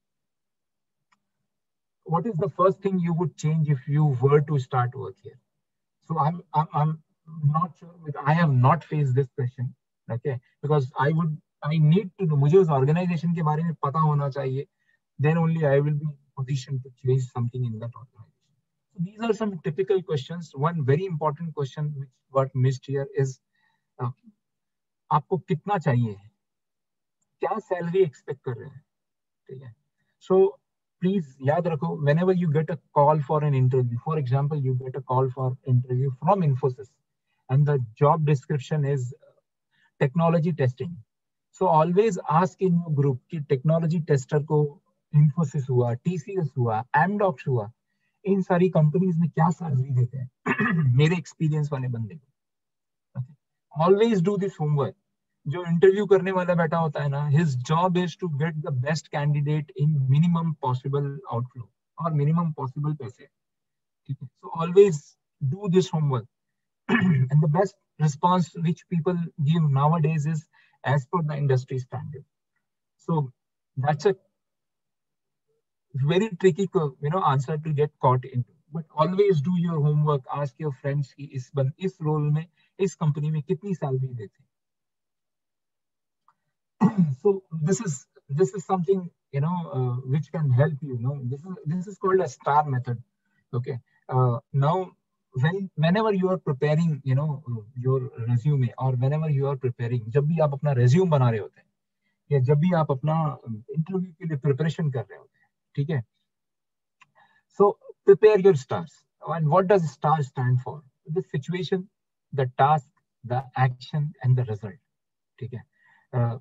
What is the first thing you would change if you were to start work here? So I'm I'm, I'm not sure. With, I have not faced this question, okay? Because I would I need to know. मुझे उस organization के बारे में पता होना चाहिए. Then only I will be in position to change something in that organization. So these are some typical questions. One very important question which got missed here is, uh, आपको कितना चाहिए? क्या salary expect कर रहे हैं? ठीक है. So please याद रखो, whenever you get a call for an interview, for example, you get a call for interview from Infosys and the job description is technology testing. So always ask in your group कि technology tester को Infosys हुआ, T C S हुआ, Amdocs हुआ, इन सारी companies में क्या salary देते हैं मेरे एक्सपीरियंस वाले बंदे को. Always do this homework. जो इंटरव्यू करने वाला बैठा होता है ना, his job is to get the best candidate in minimum possible outflow or minimum possible पैसे. ठीक है. So always do this homework. And the best response which people give nowadays is as per the industry standard. So that's a very tricky, you know, answer to get caught into. But always do your homework. Ask your friends कि इस बन इस role में इस company में कितनी salary देते हैं. So this is this is something, you know, uh, which can help you. You know, this is this is called a STAR method. Okay. Uh, now, when whenever you are preparing, you know, your resume or whenever you are preparing, जब भी आप अपना resume बना रहे होते हैं या जब भी आप अपना interview के लिए preparation कर रहे होते हैं, ठीक है. So prepare your stars. And what does STAR stand for? The situation, the task, the action, and the result. ठीक है. Uh,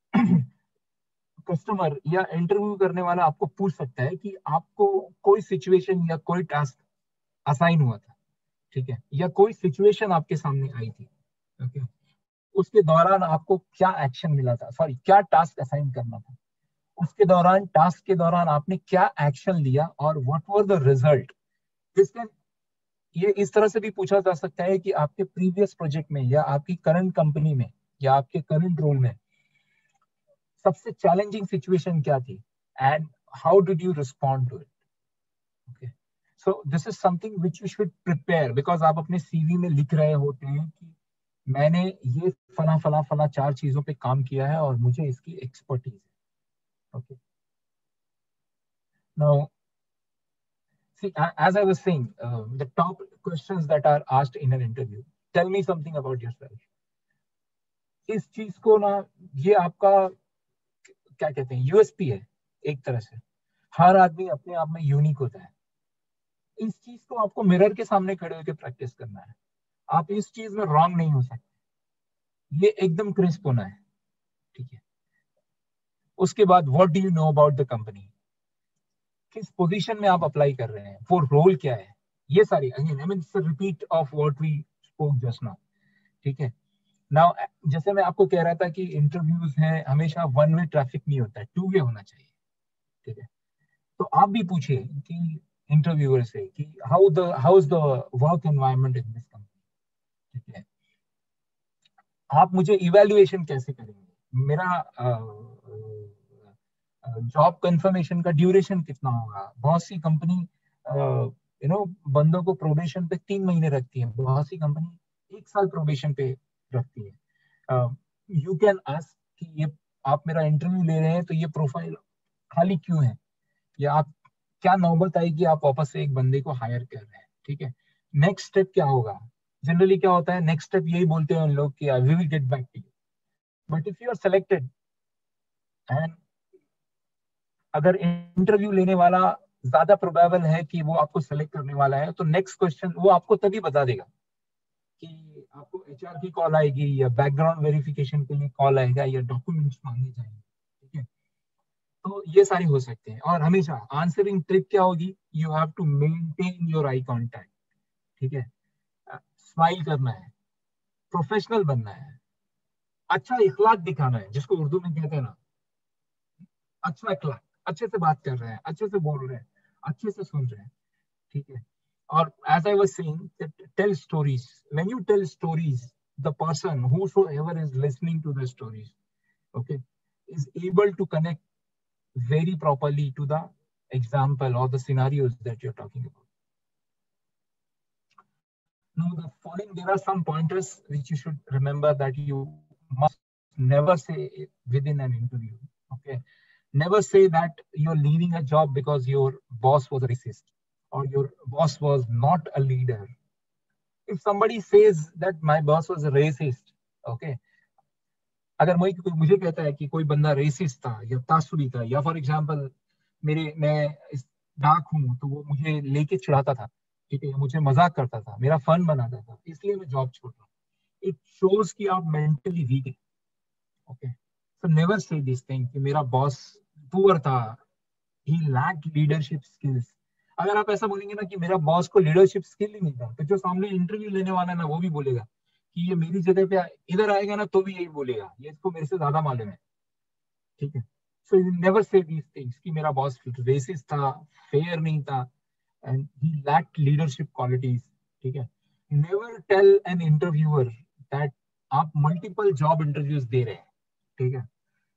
कस्टमर या इंटरव्यू करने वाला आपको पूछ सकता है कि आपको कोई सिचुएशन या कोई टास्क असाइन हुआ था. ठीक है. या कोई सिचुएशन आपके सामने आई थी. ओके. उसके दौरान आपको क्या एक्शन मिला था, सॉरी क्या टास्क असाइन करना था, उसके दौरान टास्क के दौरान आपने क्या एक्शन लिया और व्हाट वर द रिजल्ट. इसके ये इस तरह से भी पूछा जा सकता है कि आपके प्रीवियस प्रोजेक्ट में या आपकी करंट कंपनी में या आपके करंट रोल में सबसे चैलेंजिंग सिचुएशन क्या थी and how did you respond to it. Okay. So this is something which you should prepare because आप अपने सीवी में लिख रहे होते हैं कि मैंने ये फला फला फला चार चीजों पे काम किया है और मुझे इसकी एक्सपर्टीज है. Okay. Now see, as I was saying, uh, the top questions that are asked in an interview, tell me something about yourself. इस चीज को ना, ये आपका क्या कहते हैं, यूएसपी है एक तरह से. हर आदमी अपने आप में यूनिक होता है. इस चीज को आपको मिरर के सामने खड़े होकर प्रैक्टिस करना है. आप इस चीज में रॉन्ग नहीं हो सकते. ये एकदम क्रिस्प होना है. ठीक है. उसके बाद what do you know about the company, किस पोजीशन में आप अप्लाई कर रहे हैं, वो रोल क्या है, ये सारी again I mean repeat of what we spoke just now. ठीक है. नाउ जैसे मैं आपको कह रहा था कि इंटरव्यूज हैं हमेशा वन वे ट्रैफिक नहीं होता है, टू वे होना चाहिए, ठीक है। तो आप भी पूछिए कि इंटरव्यूअर से कि how the how is the work environment in this company, ठीक है। आप मुझे इवैल्यूएशन कैसे करेंगे, मेरा जॉब कंफर्मेशन का ड्यूरेशन कितना होगा। बहुत सी कंपनी यू नो बंदों को प्रोबेशन पे तीन महीने रखती है, बहुत सी कंपनी एक साल प्रोबेशन पे रखती है। यू कैन आस्क कि ये आप मेरा इंटरव्यू ले रहे हैं तो ये प्रोफाइल खाली क्यों है, या आप क्या नौबत आएगी आप वापस से एक बंदे को हायर कर रहे हैं, ठीक है। नेक्स्ट स्टेप क्या होगा, जनरली क्या होता है नेक्स्ट स्टेप यही बोलते हैं उन लोग कि we will get back to you. But if you are selected and अगर इंटरव्यू लेने वाला ज्यादा प्रोबेबल है कि वो आपको सेलेक्ट करने वाला है, तो नेक्स्ट क्वेश्चन वो आपको तभी बता देगा कि आपको एचआर की कॉल आएगी या बैकग्राउंड वेरिफिकेशन के लिए कॉल आएगा या डॉक्यूमेंट्स मांगे जाएंगे, ठीक है। तो ये सारे हो सकते हैं। और हमेशा आंसरिंग ट्रिक क्या होगी, you have to maintain your eye contact, ठीक है। स्माइल करना है, प्रोफेशनल बनना है, अच्छा इखलाक दिखाना है, जिसको उर्दू में कहते हैं ना अच्छा इखलाक, अच्छे से बात कर रहे हैं, अच्छे से बोल रहे हैं, अच्छे से सुन रहे हैं, ठीक है। और as I was saying, tell stories. When you tell stories, the person whosoever is listening to the stories, okay, is able to connect very properly to the example or the scenarios that you're talking about. Now, the following, there are some pointers which you should remember that you must never say within an interview, okay. Never say that you're leaving a job because your boss was a racist or your boss was not a leader. If somebody says that my boss was a racist, okay, अगर मुझे मुझे कहता है कि कोई बंदा resist था या तासुबी था, या फॉर एग्जांपल मेरे मैं डाक हूं तो वो मुझे लेके चिढ़ाता था, ठीक है, मुझे मजाक करता था, मेरा फन बनाता था, इसलिए मैं जॉब छोड़ रहा हूँ, इट शोज कि आप मेंटली वीक है, okay. So never say this thing कि मेरा बॉस पुअर था, ही लैक्ड लीडरशिप स्किल्स। अगर आप ऐसा बोलेंगे ना कि मेरा बॉस को लीडरशिप स्किल ही नहीं था, तो जो सामने इंटरव्यू लेने वाला है ना वो भी बोलेगा कि ये मेरी जगह पे इधर आएगा ना तो भी यही बोलेगा, ये इसको मेरे से ज्यादा मालूम है, ठीक है। So you never say these things कि मेरा बॉस रेसिस्ट था, फेयर नहीं था, and he lacked leadership qualities, ठीक है। Never tell an interviewer that आप मल्टीपल जॉब इंटरव्यूज दे रहे हैं, ठीक है।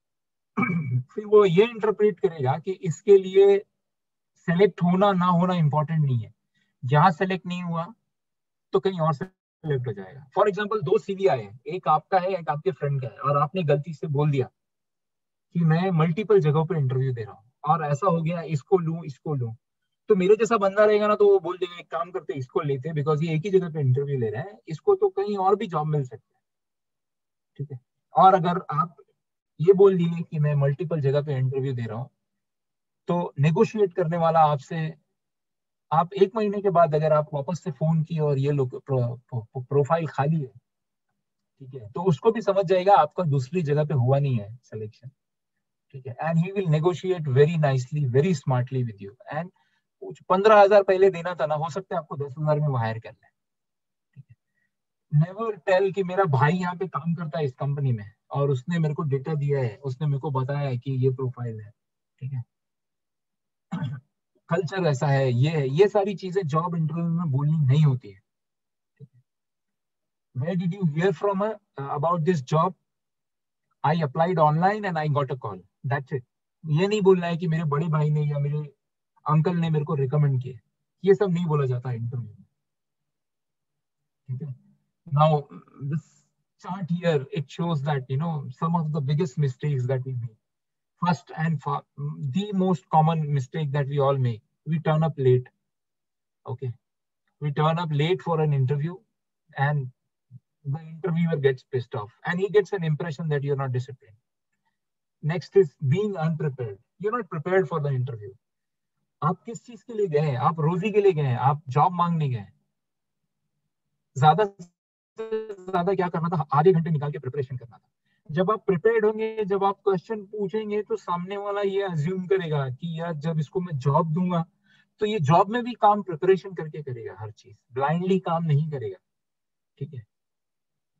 फिर वो ये इंटरप्रेट करेगा कि इसके लिए सेलेक्ट होना ना होना इंपॉर्टेंट नहीं है, जहां सेलेक्ट नहीं हुआ तो कहीं और सेलेक्ट हो जाएगा। फॉर एग्जांपल दो सीवी आए, एक आपका है एक आपके फ्रेंड का है, और आपने गलती से बोल दिया कि मैं मल्टीपल जगहों पे इंटरव्यू दे रहा हूँ और ऐसा हो गया इसको लूं इसको लूं, तो मेरे जैसा बंदा रहेगा ना तो वो बोल देगा एक काम करते इसको लेते हैं, बिकॉज ये एक ही जगह पे इंटरव्यू ले रहे हैं, इसको तो कहीं और भी जॉब मिल सकती है, ठीक है। और अगर आप ये बोल दिए कि मैं मल्टीपल जगह पे इंटरव्यू दे रहा हूँ, तो नेगोशिएट करने वाला आपसे, आप एक महीने के बाद अगर आप वापस से फोन किए और ये लोग प्रो, प्रो, प्रोफाइल खाली है, ठीक है, तो उसको भी समझ जाएगा आपका दूसरी जगह पे हुआ नहीं है सिलेक्शन, ठीक है। And he will negotiate very nicely very smartly with you, and कुछ पंद्रह हजार पहले देना था ना, हो सकता है आपको दस हजार में वो हायर कर ले, ठीक है। नेवर टेल कि मेरा भाई यहाँ पे काम करता है इस कंपनी में और उसने मेरे को डेटा दिया है, उसने मेरे को बताया है कि ये प्रोफाइल है, ठीक है, कल्चर ऐसा है, ये है, ये सारी चीजें जॉब इंटरव्यू में बोलनी नहीं होती है। Where did you hear from her uh, about this job? I applied online and I got a call. That's it. ये नहीं बोलना है कि मेरे बड़े भाई ने या मेरे अंकल ने मेरे को रिकमेंड किया, ये सब नहीं बोला जाता इंटरव्यू में, ठीक है। Now this chart here, it shows that you know some of the biggest mistakes that we make. First and far, the most common mistake that we all make, we turn up late. Okay, we turn up late for an interview, and the interviewer gets pissed off, and he gets an impression that you're not disciplined. Next is being unprepared. You're not prepared for the interview. आप किस चीज के लिए गए हैं? आप रोजी के लिए गए हैं, आप जॉब मांगने गए। ज्यादा से ज्यादा क्या करना था, आधे घंटे निकाल के प्रिपरेशन करना था। जब आप प्रिपेयर्ड होंगे, जब आप क्वेश्चन पूछेंगे, तो सामने वाला ये अज्यूम करेगा कि यार जब इसको मैं जॉब दूंगा तो ये जॉब में भी काम प्रिपरेशन करके करेगा, हर चीज ब्लाइंडली काम नहीं करेगा, ठीक है।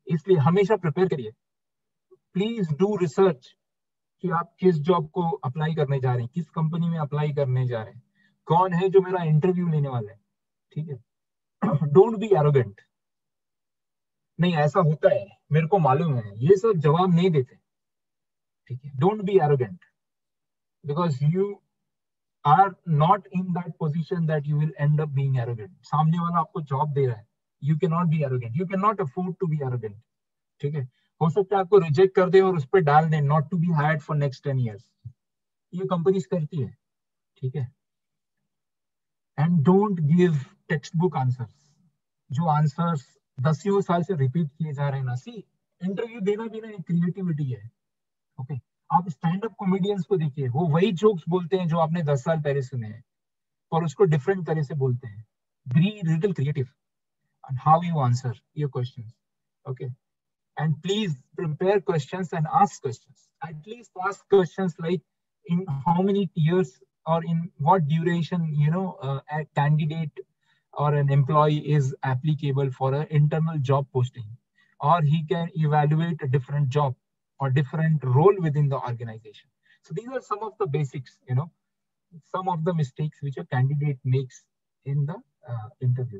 इसलिए हमेशा प्रिपेयर करिए. प्लीज डू रिसर्च कि आप किस जॉब को अप्लाई करने जा रहे हैं, किस कंपनी में अप्लाई करने जा रहे हैं, कौन है जो मेरा इंटरव्यू लेने वाला है. ठीक है. Don't be arrogant. नहीं ऐसा होता है, मेरे को मालूम है, ये सब जवाब नहीं देते. ठीक है. Don't be arrogant because you are not in that position that you will end up being arrogant. सामने वाला आपको जॉब दे रहा है, you can not be arrogant, you can not afford to be arrogant. ठीक है. हो सकता है आपको रिजेक्ट कर दे और उस पर डाल दें not to be hired for next ten years. ये कंपनीज करती है. ठीक है. And don't give text book answers, जो आंसर्स दसियों साल से रिपीट किए जा रहे हैं ना. सी, इंटरव्यू देना भी ना एक क्रिएटिविटी है. ओके. आप स्टैंड अप कॉमेडियंस को देखिए, वो वही जोक्स बोलते हैं जो आपने दस साल पहले सुने हैं, और उसको डिफरेंट तरह से बोलते हैं. Be little creative on how you answer your questions. Okay. And please prepare questions and ask questions. At least ask questions like in how many years or in what duration, you know, uh, a candidate or an employee is applicable for an internal job posting, or he can evaluate a different job or different role within the organization. So these are some of the basics, you know, some of the mistakes which a candidate makes in the uh, interview.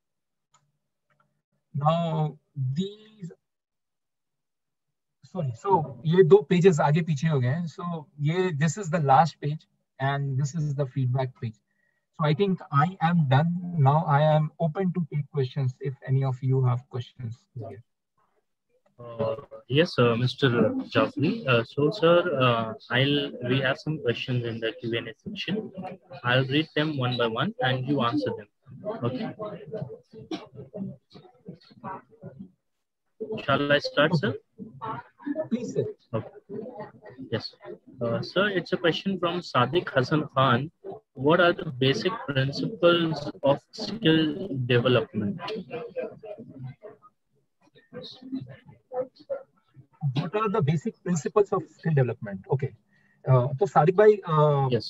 Now these, sorry, so ये दो pages आगे पीछे हो गए हैं. So ये, this is the last page and this is the feedback page. So I think I am done now. I am open to take questions if any of you have questions here. Uh, yes, uh, Mister Jafri. Uh, so, sir, uh, I'll we have some questions in the Q and A section. I'll read them one by one, and you answer them. Okay. Shall I start, Okay. sir? Please, sir. Okay. Yes, uh, sir. It's a question from Sadiq Hassan Khan. What are the basic principles of skill development? What are the basic principles of skill development? Okay. Uh, so Sadiq bhai, uh, yes.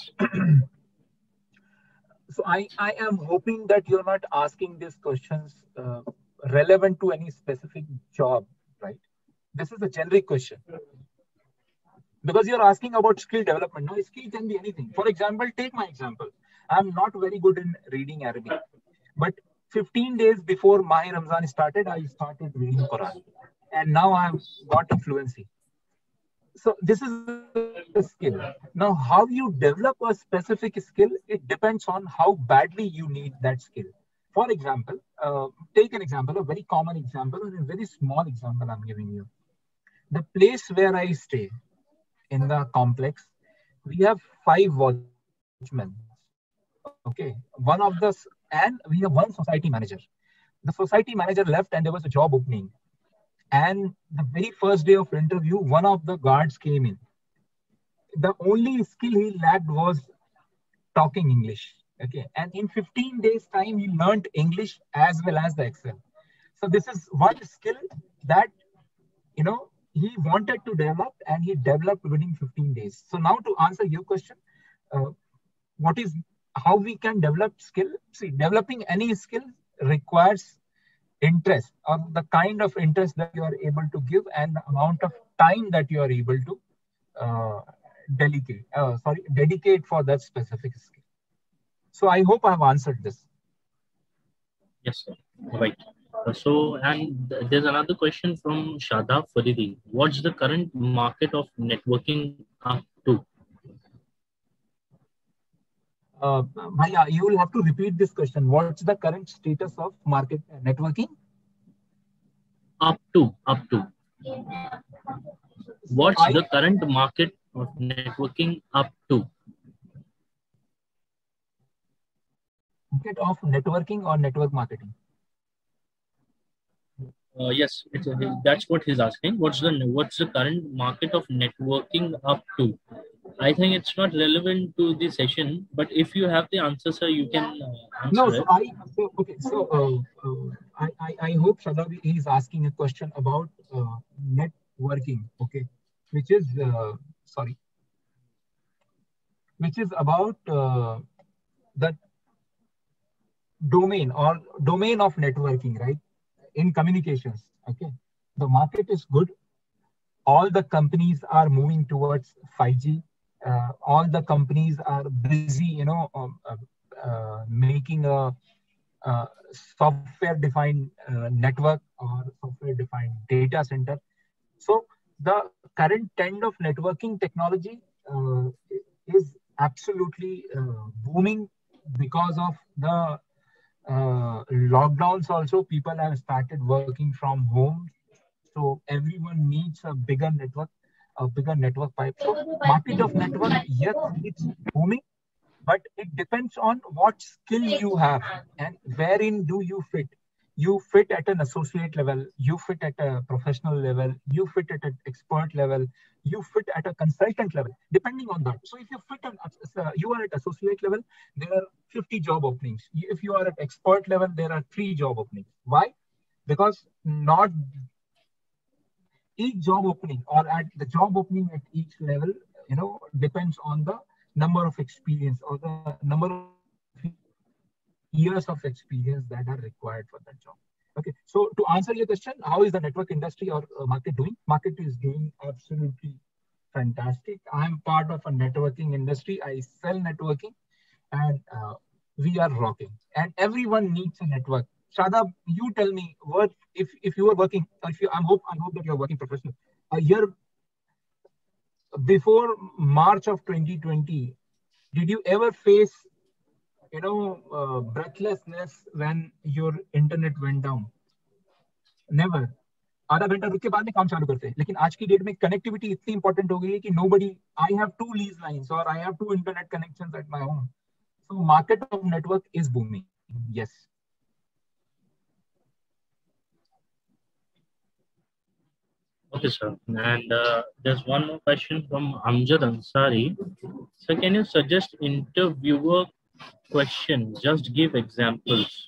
So I, I am hoping that you're not asking these questions uh, relevant to any specific job, right? This is a generic question. Because you're asking about skill development. No, skill can be anything. For example, take my example. I'm not very good in reading Arabic. But fifteen days before Mahi Ramzan started, I started reading Quran. And now I've got a fluency. So this is a skill. Now, how you develop a specific skill, it depends on how badly you need that skill. For example, uh, take an example, a very common example, and a very small example I'm giving you. The place where I stay, in the complex, we have five watchmen. Okay, one of the, and we have one society manager. The society manager left and there was a job opening. And the very first day of interview, one of the guards came in. The only skill he lacked was talking English. Okay, and in fifteen days time, he learned English as well as the Excel. So this is one skill that, you know, he wanted to develop and he developed within fifteen days. So now to answer your question, uh, what is, how we can develop skill? See, developing any skill requires interest, or the kind of interest that you are able to give and the amount of time that you are able to uh, dedicate, uh, sorry, dedicate for that specific skill. So I hope I have answered this. Yes, sir. Right. So, and there's another question from Shadab Faridi. What's the current market of networking up to? Uh, Bhaiya, you will have to repeat this question. What's the current status of market networking? Up to, up to. What's I, the current market of networking up to? Market of networking or network marketing? Uh, yes, it's, uh, that's what he's asking. What's the what's the current market of networking up to? I think it's not relevant to the session, but if you have the answer, sir, you can uh, answer no, it. So I, so, okay, so uh, uh, I, I, I hope Shadabi is asking a question about uh, networking, okay, which is, uh, sorry, which is about uh, the domain or domain of networking, right, in communications, okay. the market is good. All the companies are moving towards five G. Uh, all the companies are busy, you know, um, uh, uh, making a, a software-defined uh, network or software-defined data center. So the current trend of networking technology uh, is absolutely uh, booming because of the uh, lockdowns. Also, people have started working from home, so everyone needs a bigger network, a bigger network pipe. So market of network, yes, it's booming, but it depends on what skill you have and wherein do you fit. You fit at an associate level, you fit at a professional level, you fit at an expert level, you fit at a consultant level, depending on that. So if you fit on, uh, you are at associate level, there are fifty job openings. If you are at expert level, there are three job openings. Why? Because not each job opening or at the job opening at each level, you know, depends on the number of experience or the number of years of experience that are required for that job. Okay, so to answer your question, how is the network industry or uh, market doing? Market is doing absolutely fantastic. I'm part of a networking industry. I sell networking, and uh, we are rocking. And everyone needs a network. Shadab, you tell me what if if you are working. If you, I hope I hope that you are working professional. A year before March of twenty twenty, did you ever face, you know, uh, breathlessness when your internet went down? Never. आधा घंटा रुक के बाद में काम चालू करते हैं, लेकिन आज की डेट में कनेक्टिविटी इतनी इंपॉर्टेंट हो गई है कि nobody, I have two lease lines or I have two internet connections at my home. So market of network is booming. Yes. Okay, sir. And uh, there's one more question from Amjad Ansari. So can you suggest interviewer question? Just give examples.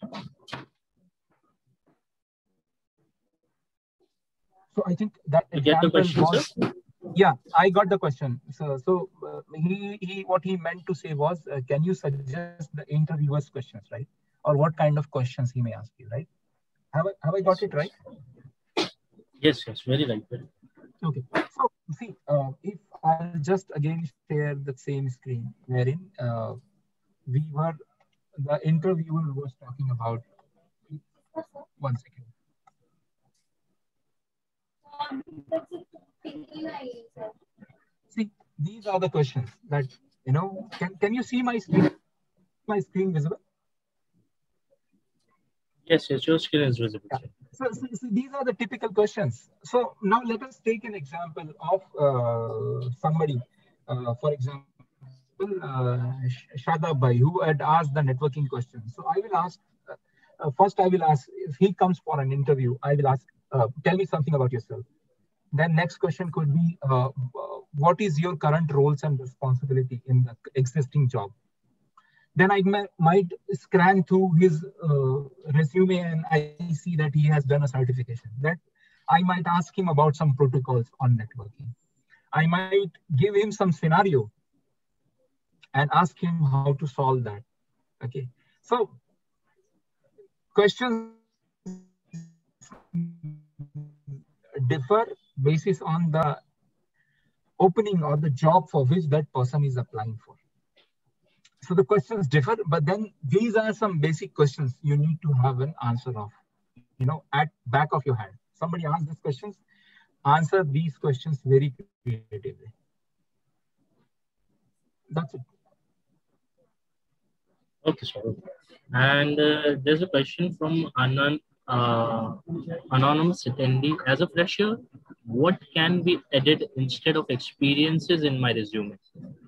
So I think that you get the question, was, sir? Yeah, I got the question. So, so uh, he, he, what he meant to say was, uh, can you suggest the interviewer's questions, right? Or what kind of questions he may ask you, right? Have I, have I got it right? Yes, yes, very right. Okay. So, see, uh, if I'll just again share the same screen wherein uh, we were, the interviewer was talking about, one second. See, these are the questions that, you know, can, can you see my screen? My screen visible? Yes, yes, your screen is visible. Yeah. So, so, so these are the typical questions. So now let us take an example of uh, somebody, uh, for example, uh, Shadab Bhai, who had asked the networking question. So I will ask, uh, uh, first I will ask, if he comes for an interview, I will ask, uh, tell me something about yourself. Then next question could be, uh, what is your current roles and responsibility in the existing job? Then I might scan through his uh, resume and I see that he has done a certification. That I might ask him about some protocols on networking. I might give him some scenario and ask him how to solve that. Okay. So questions differ basis on the opening or the job for which that person is applying for. So the questions differ, but then these are some basic questions you need to have an answer of, you know, at back of your head. Somebody asks these questions, answer these questions very creatively. That's it. Okay, sir. And uh, there's a question from Anand, uh, anonymous attendee. As a fresher, what can be added instead of experiences in my resume?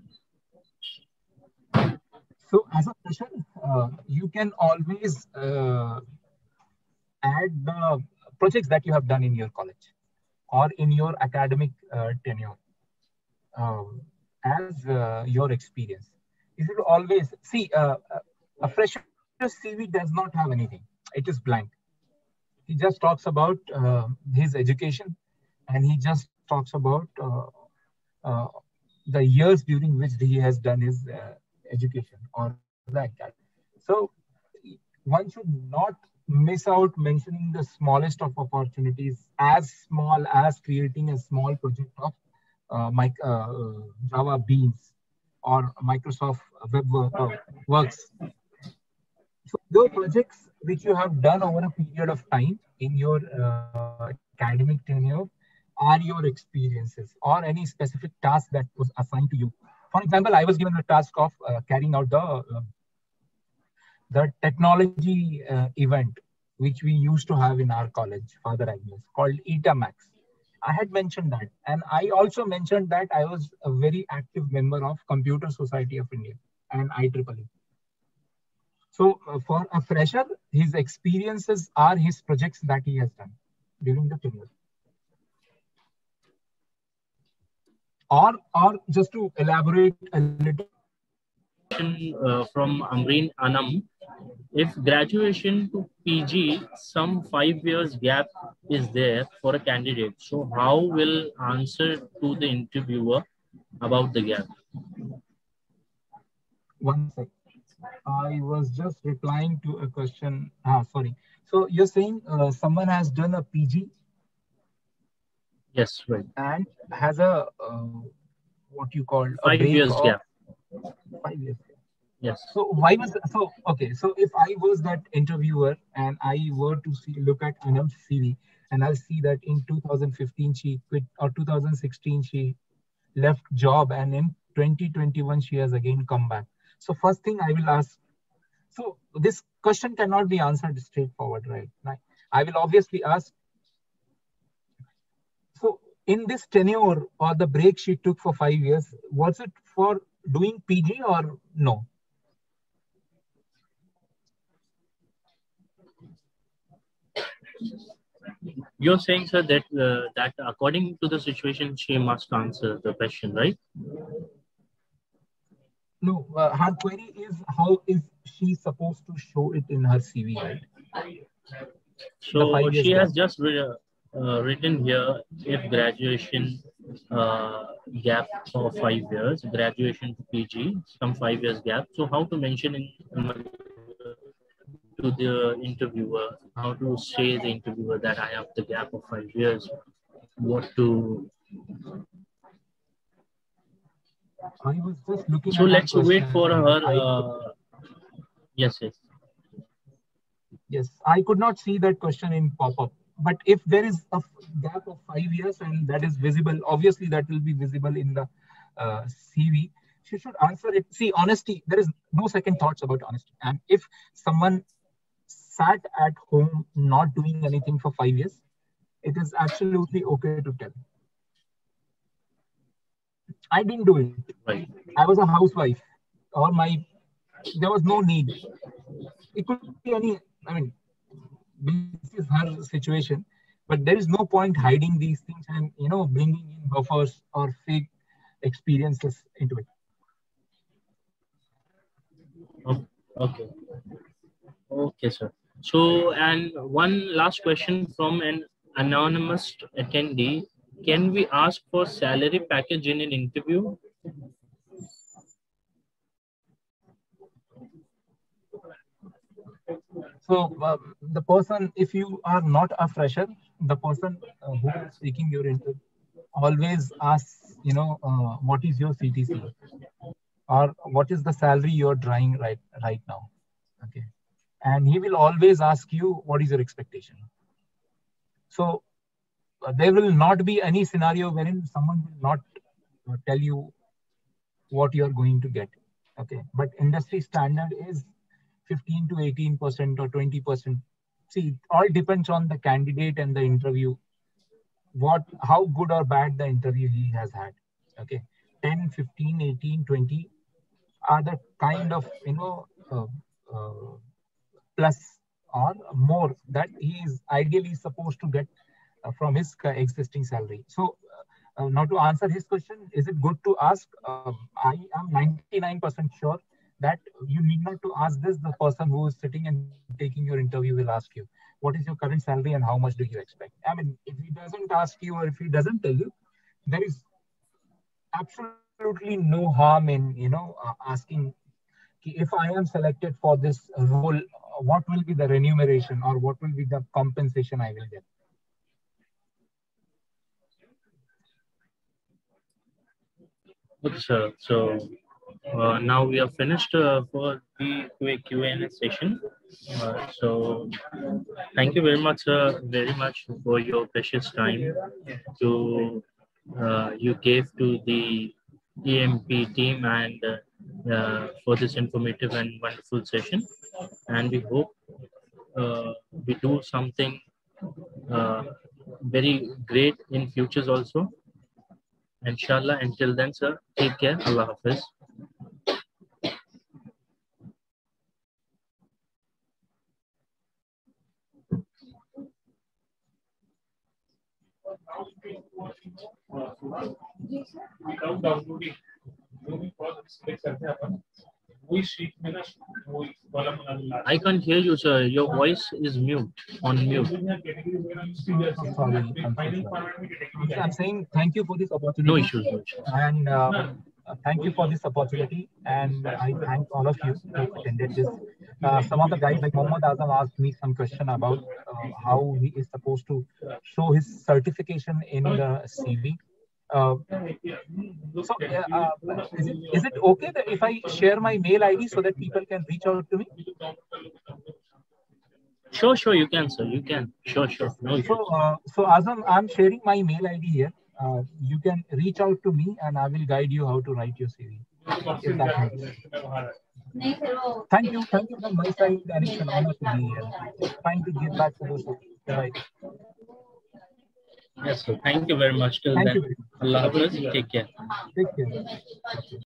So as a fresher, uh, you can always uh, add the projects that you have done in your college or in your academic uh, tenure um, as uh, your experience. You should always see uh, a fresher C V does not have anything. It is blank. He just talks about uh, his education, and he just talks about uh, uh, the years during which he has done his uh, education or the academy. So one should not miss out mentioning the smallest of opportunities, as small as creating a small project of uh, my, uh, Java Beans or Microsoft Web uh, Works. So those projects which you have done over a period of time in your uh, academic tenure are your experiences or any specific task that was assigned to you. For example, I was given the task of uh, carrying out the uh, the technology uh, event which we used to have in our college, Father Agnes, called ETAMAX. I had mentioned that, and I also mentioned that I was a very active member of Computer Society of India and I triple E. So uh, for a fresher, his experiences are his projects that he has done during the tenure. Or, or just to elaborate a little. Uh, from Amreen Anam, if graduation to P G, some five years gap is there for a candidate. So how will answer to the interviewer about the gap? One second. I was just replying to a question. Ah, sorry. So you're saying uh, someone has done a P G? Yes, right. And has a, uh, what you call a five break years of gap. Five years. Yes. So why was, so, okay. So if I was that interviewer and I were to see, look at Anam's C V and I'll see that in two thousand fifteen, she quit, or two thousand sixteen, she left job, and in twenty twenty-one, she has again come back. So first thing I will ask, so this question cannot be answered straightforward, right? I will obviously ask, so in this tenure or the break she took for five years, was it for doing P G or no? You're saying, sir, that uh, that according to the situation, she must answer the question, right? No, uh, her query is how is she supposed to show it in her C V, right? So she has just re uh, written here, if graduation uh, gap for five years, graduation to P G, some five years gap. So how to mention in to the interviewer, how to say the interviewer that I have the gap of five years, what to. I was just looking so at let's wait for her. Uh, yes, yes. Yes, I could not see that question in pop-up. But if there is a gap of five years and that is visible, obviously that will be visible in the uh, C V. She should answer it. See, honesty, there is no second thoughts about honesty. And if someone sat at home not doing anything for five years, it is absolutely okay to tell. I didn't do it. Right. I was a housewife, or my, there was no need. It could be any, I mean, this is her situation, but there is no point hiding these things and, you know, bringing in buffers or fake experiences into it. Okay. Okay, sir. So, and one last question from an anonymous attendee. Can we ask for salary package in an interview? So uh, the person, if you are not a fresher, the person uh, who is taking your interview always asks, you know, uh, what is your C T C or what is the salary you're drawing right right now? Okay, and he will always ask you what is your expectation. So uh, there will not be any scenario wherein someone will not uh, tell you what you are going to get. Okay, but industry standard is fifteen to eighteen percent or twenty percent. See, it all depends on the candidate and the interview, what, how good or bad the interview he has had. Okay, ten, fifteen, eighteen, twenty are the kind of, you know, uh, uh, plus or more that he is ideally supposed to get uh, from his existing salary. So uh, now to answer his question, is it good to ask? Uh, I am ninety-nine percent sure that you need not to ask this. The person who is sitting and taking your interview will ask you, what is your current salary and how much do you expect? I mean, if he doesn't ask you or if he doesn't tell you, there is absolutely no harm in, you know, uh, asking if I am selected for this role what will be the remuneration or what will be the compensation I will get? Good, sir. So uh, now we are finished uh, for the Q and A session. Uh, so thank you very much, sir, very much for your precious time to uh, you gave to the E M P team and uh, uh, for this informative and wonderful session. And we hope uh, we do something uh, very great in futures also. Inshallah. Until then, sir, take care. Allah Hafiz. I can't hear you, sir. Your voice is mute, on mute. I'm sorry. I'm, sorry. I'm saying thank you for this opportunity. No issues, no issues. And uh, thank you for this opportunity. And I thank all of you who attended this. Uh, some of the guys like Mohammad Azam asked me some question about uh, how he is supposed to show his certification in the C V. Uh, so, uh, uh, is, it, is it okay that if I share my mail I D so that people can reach out to me? Sure, sure, you can, sir. You can. Sure, sure. No so, uh, so Azam, I'm sharing my mail I D here. Uh, you can reach out to me and I will guide you how to write your C V. If that helps. Thank you. Thank you from my side, and it's an honor to be here. Trying to give back to those who right. Yes, sir. Thank you very much. Till Thank then, you. Allah Hafiz. Take care. Take care.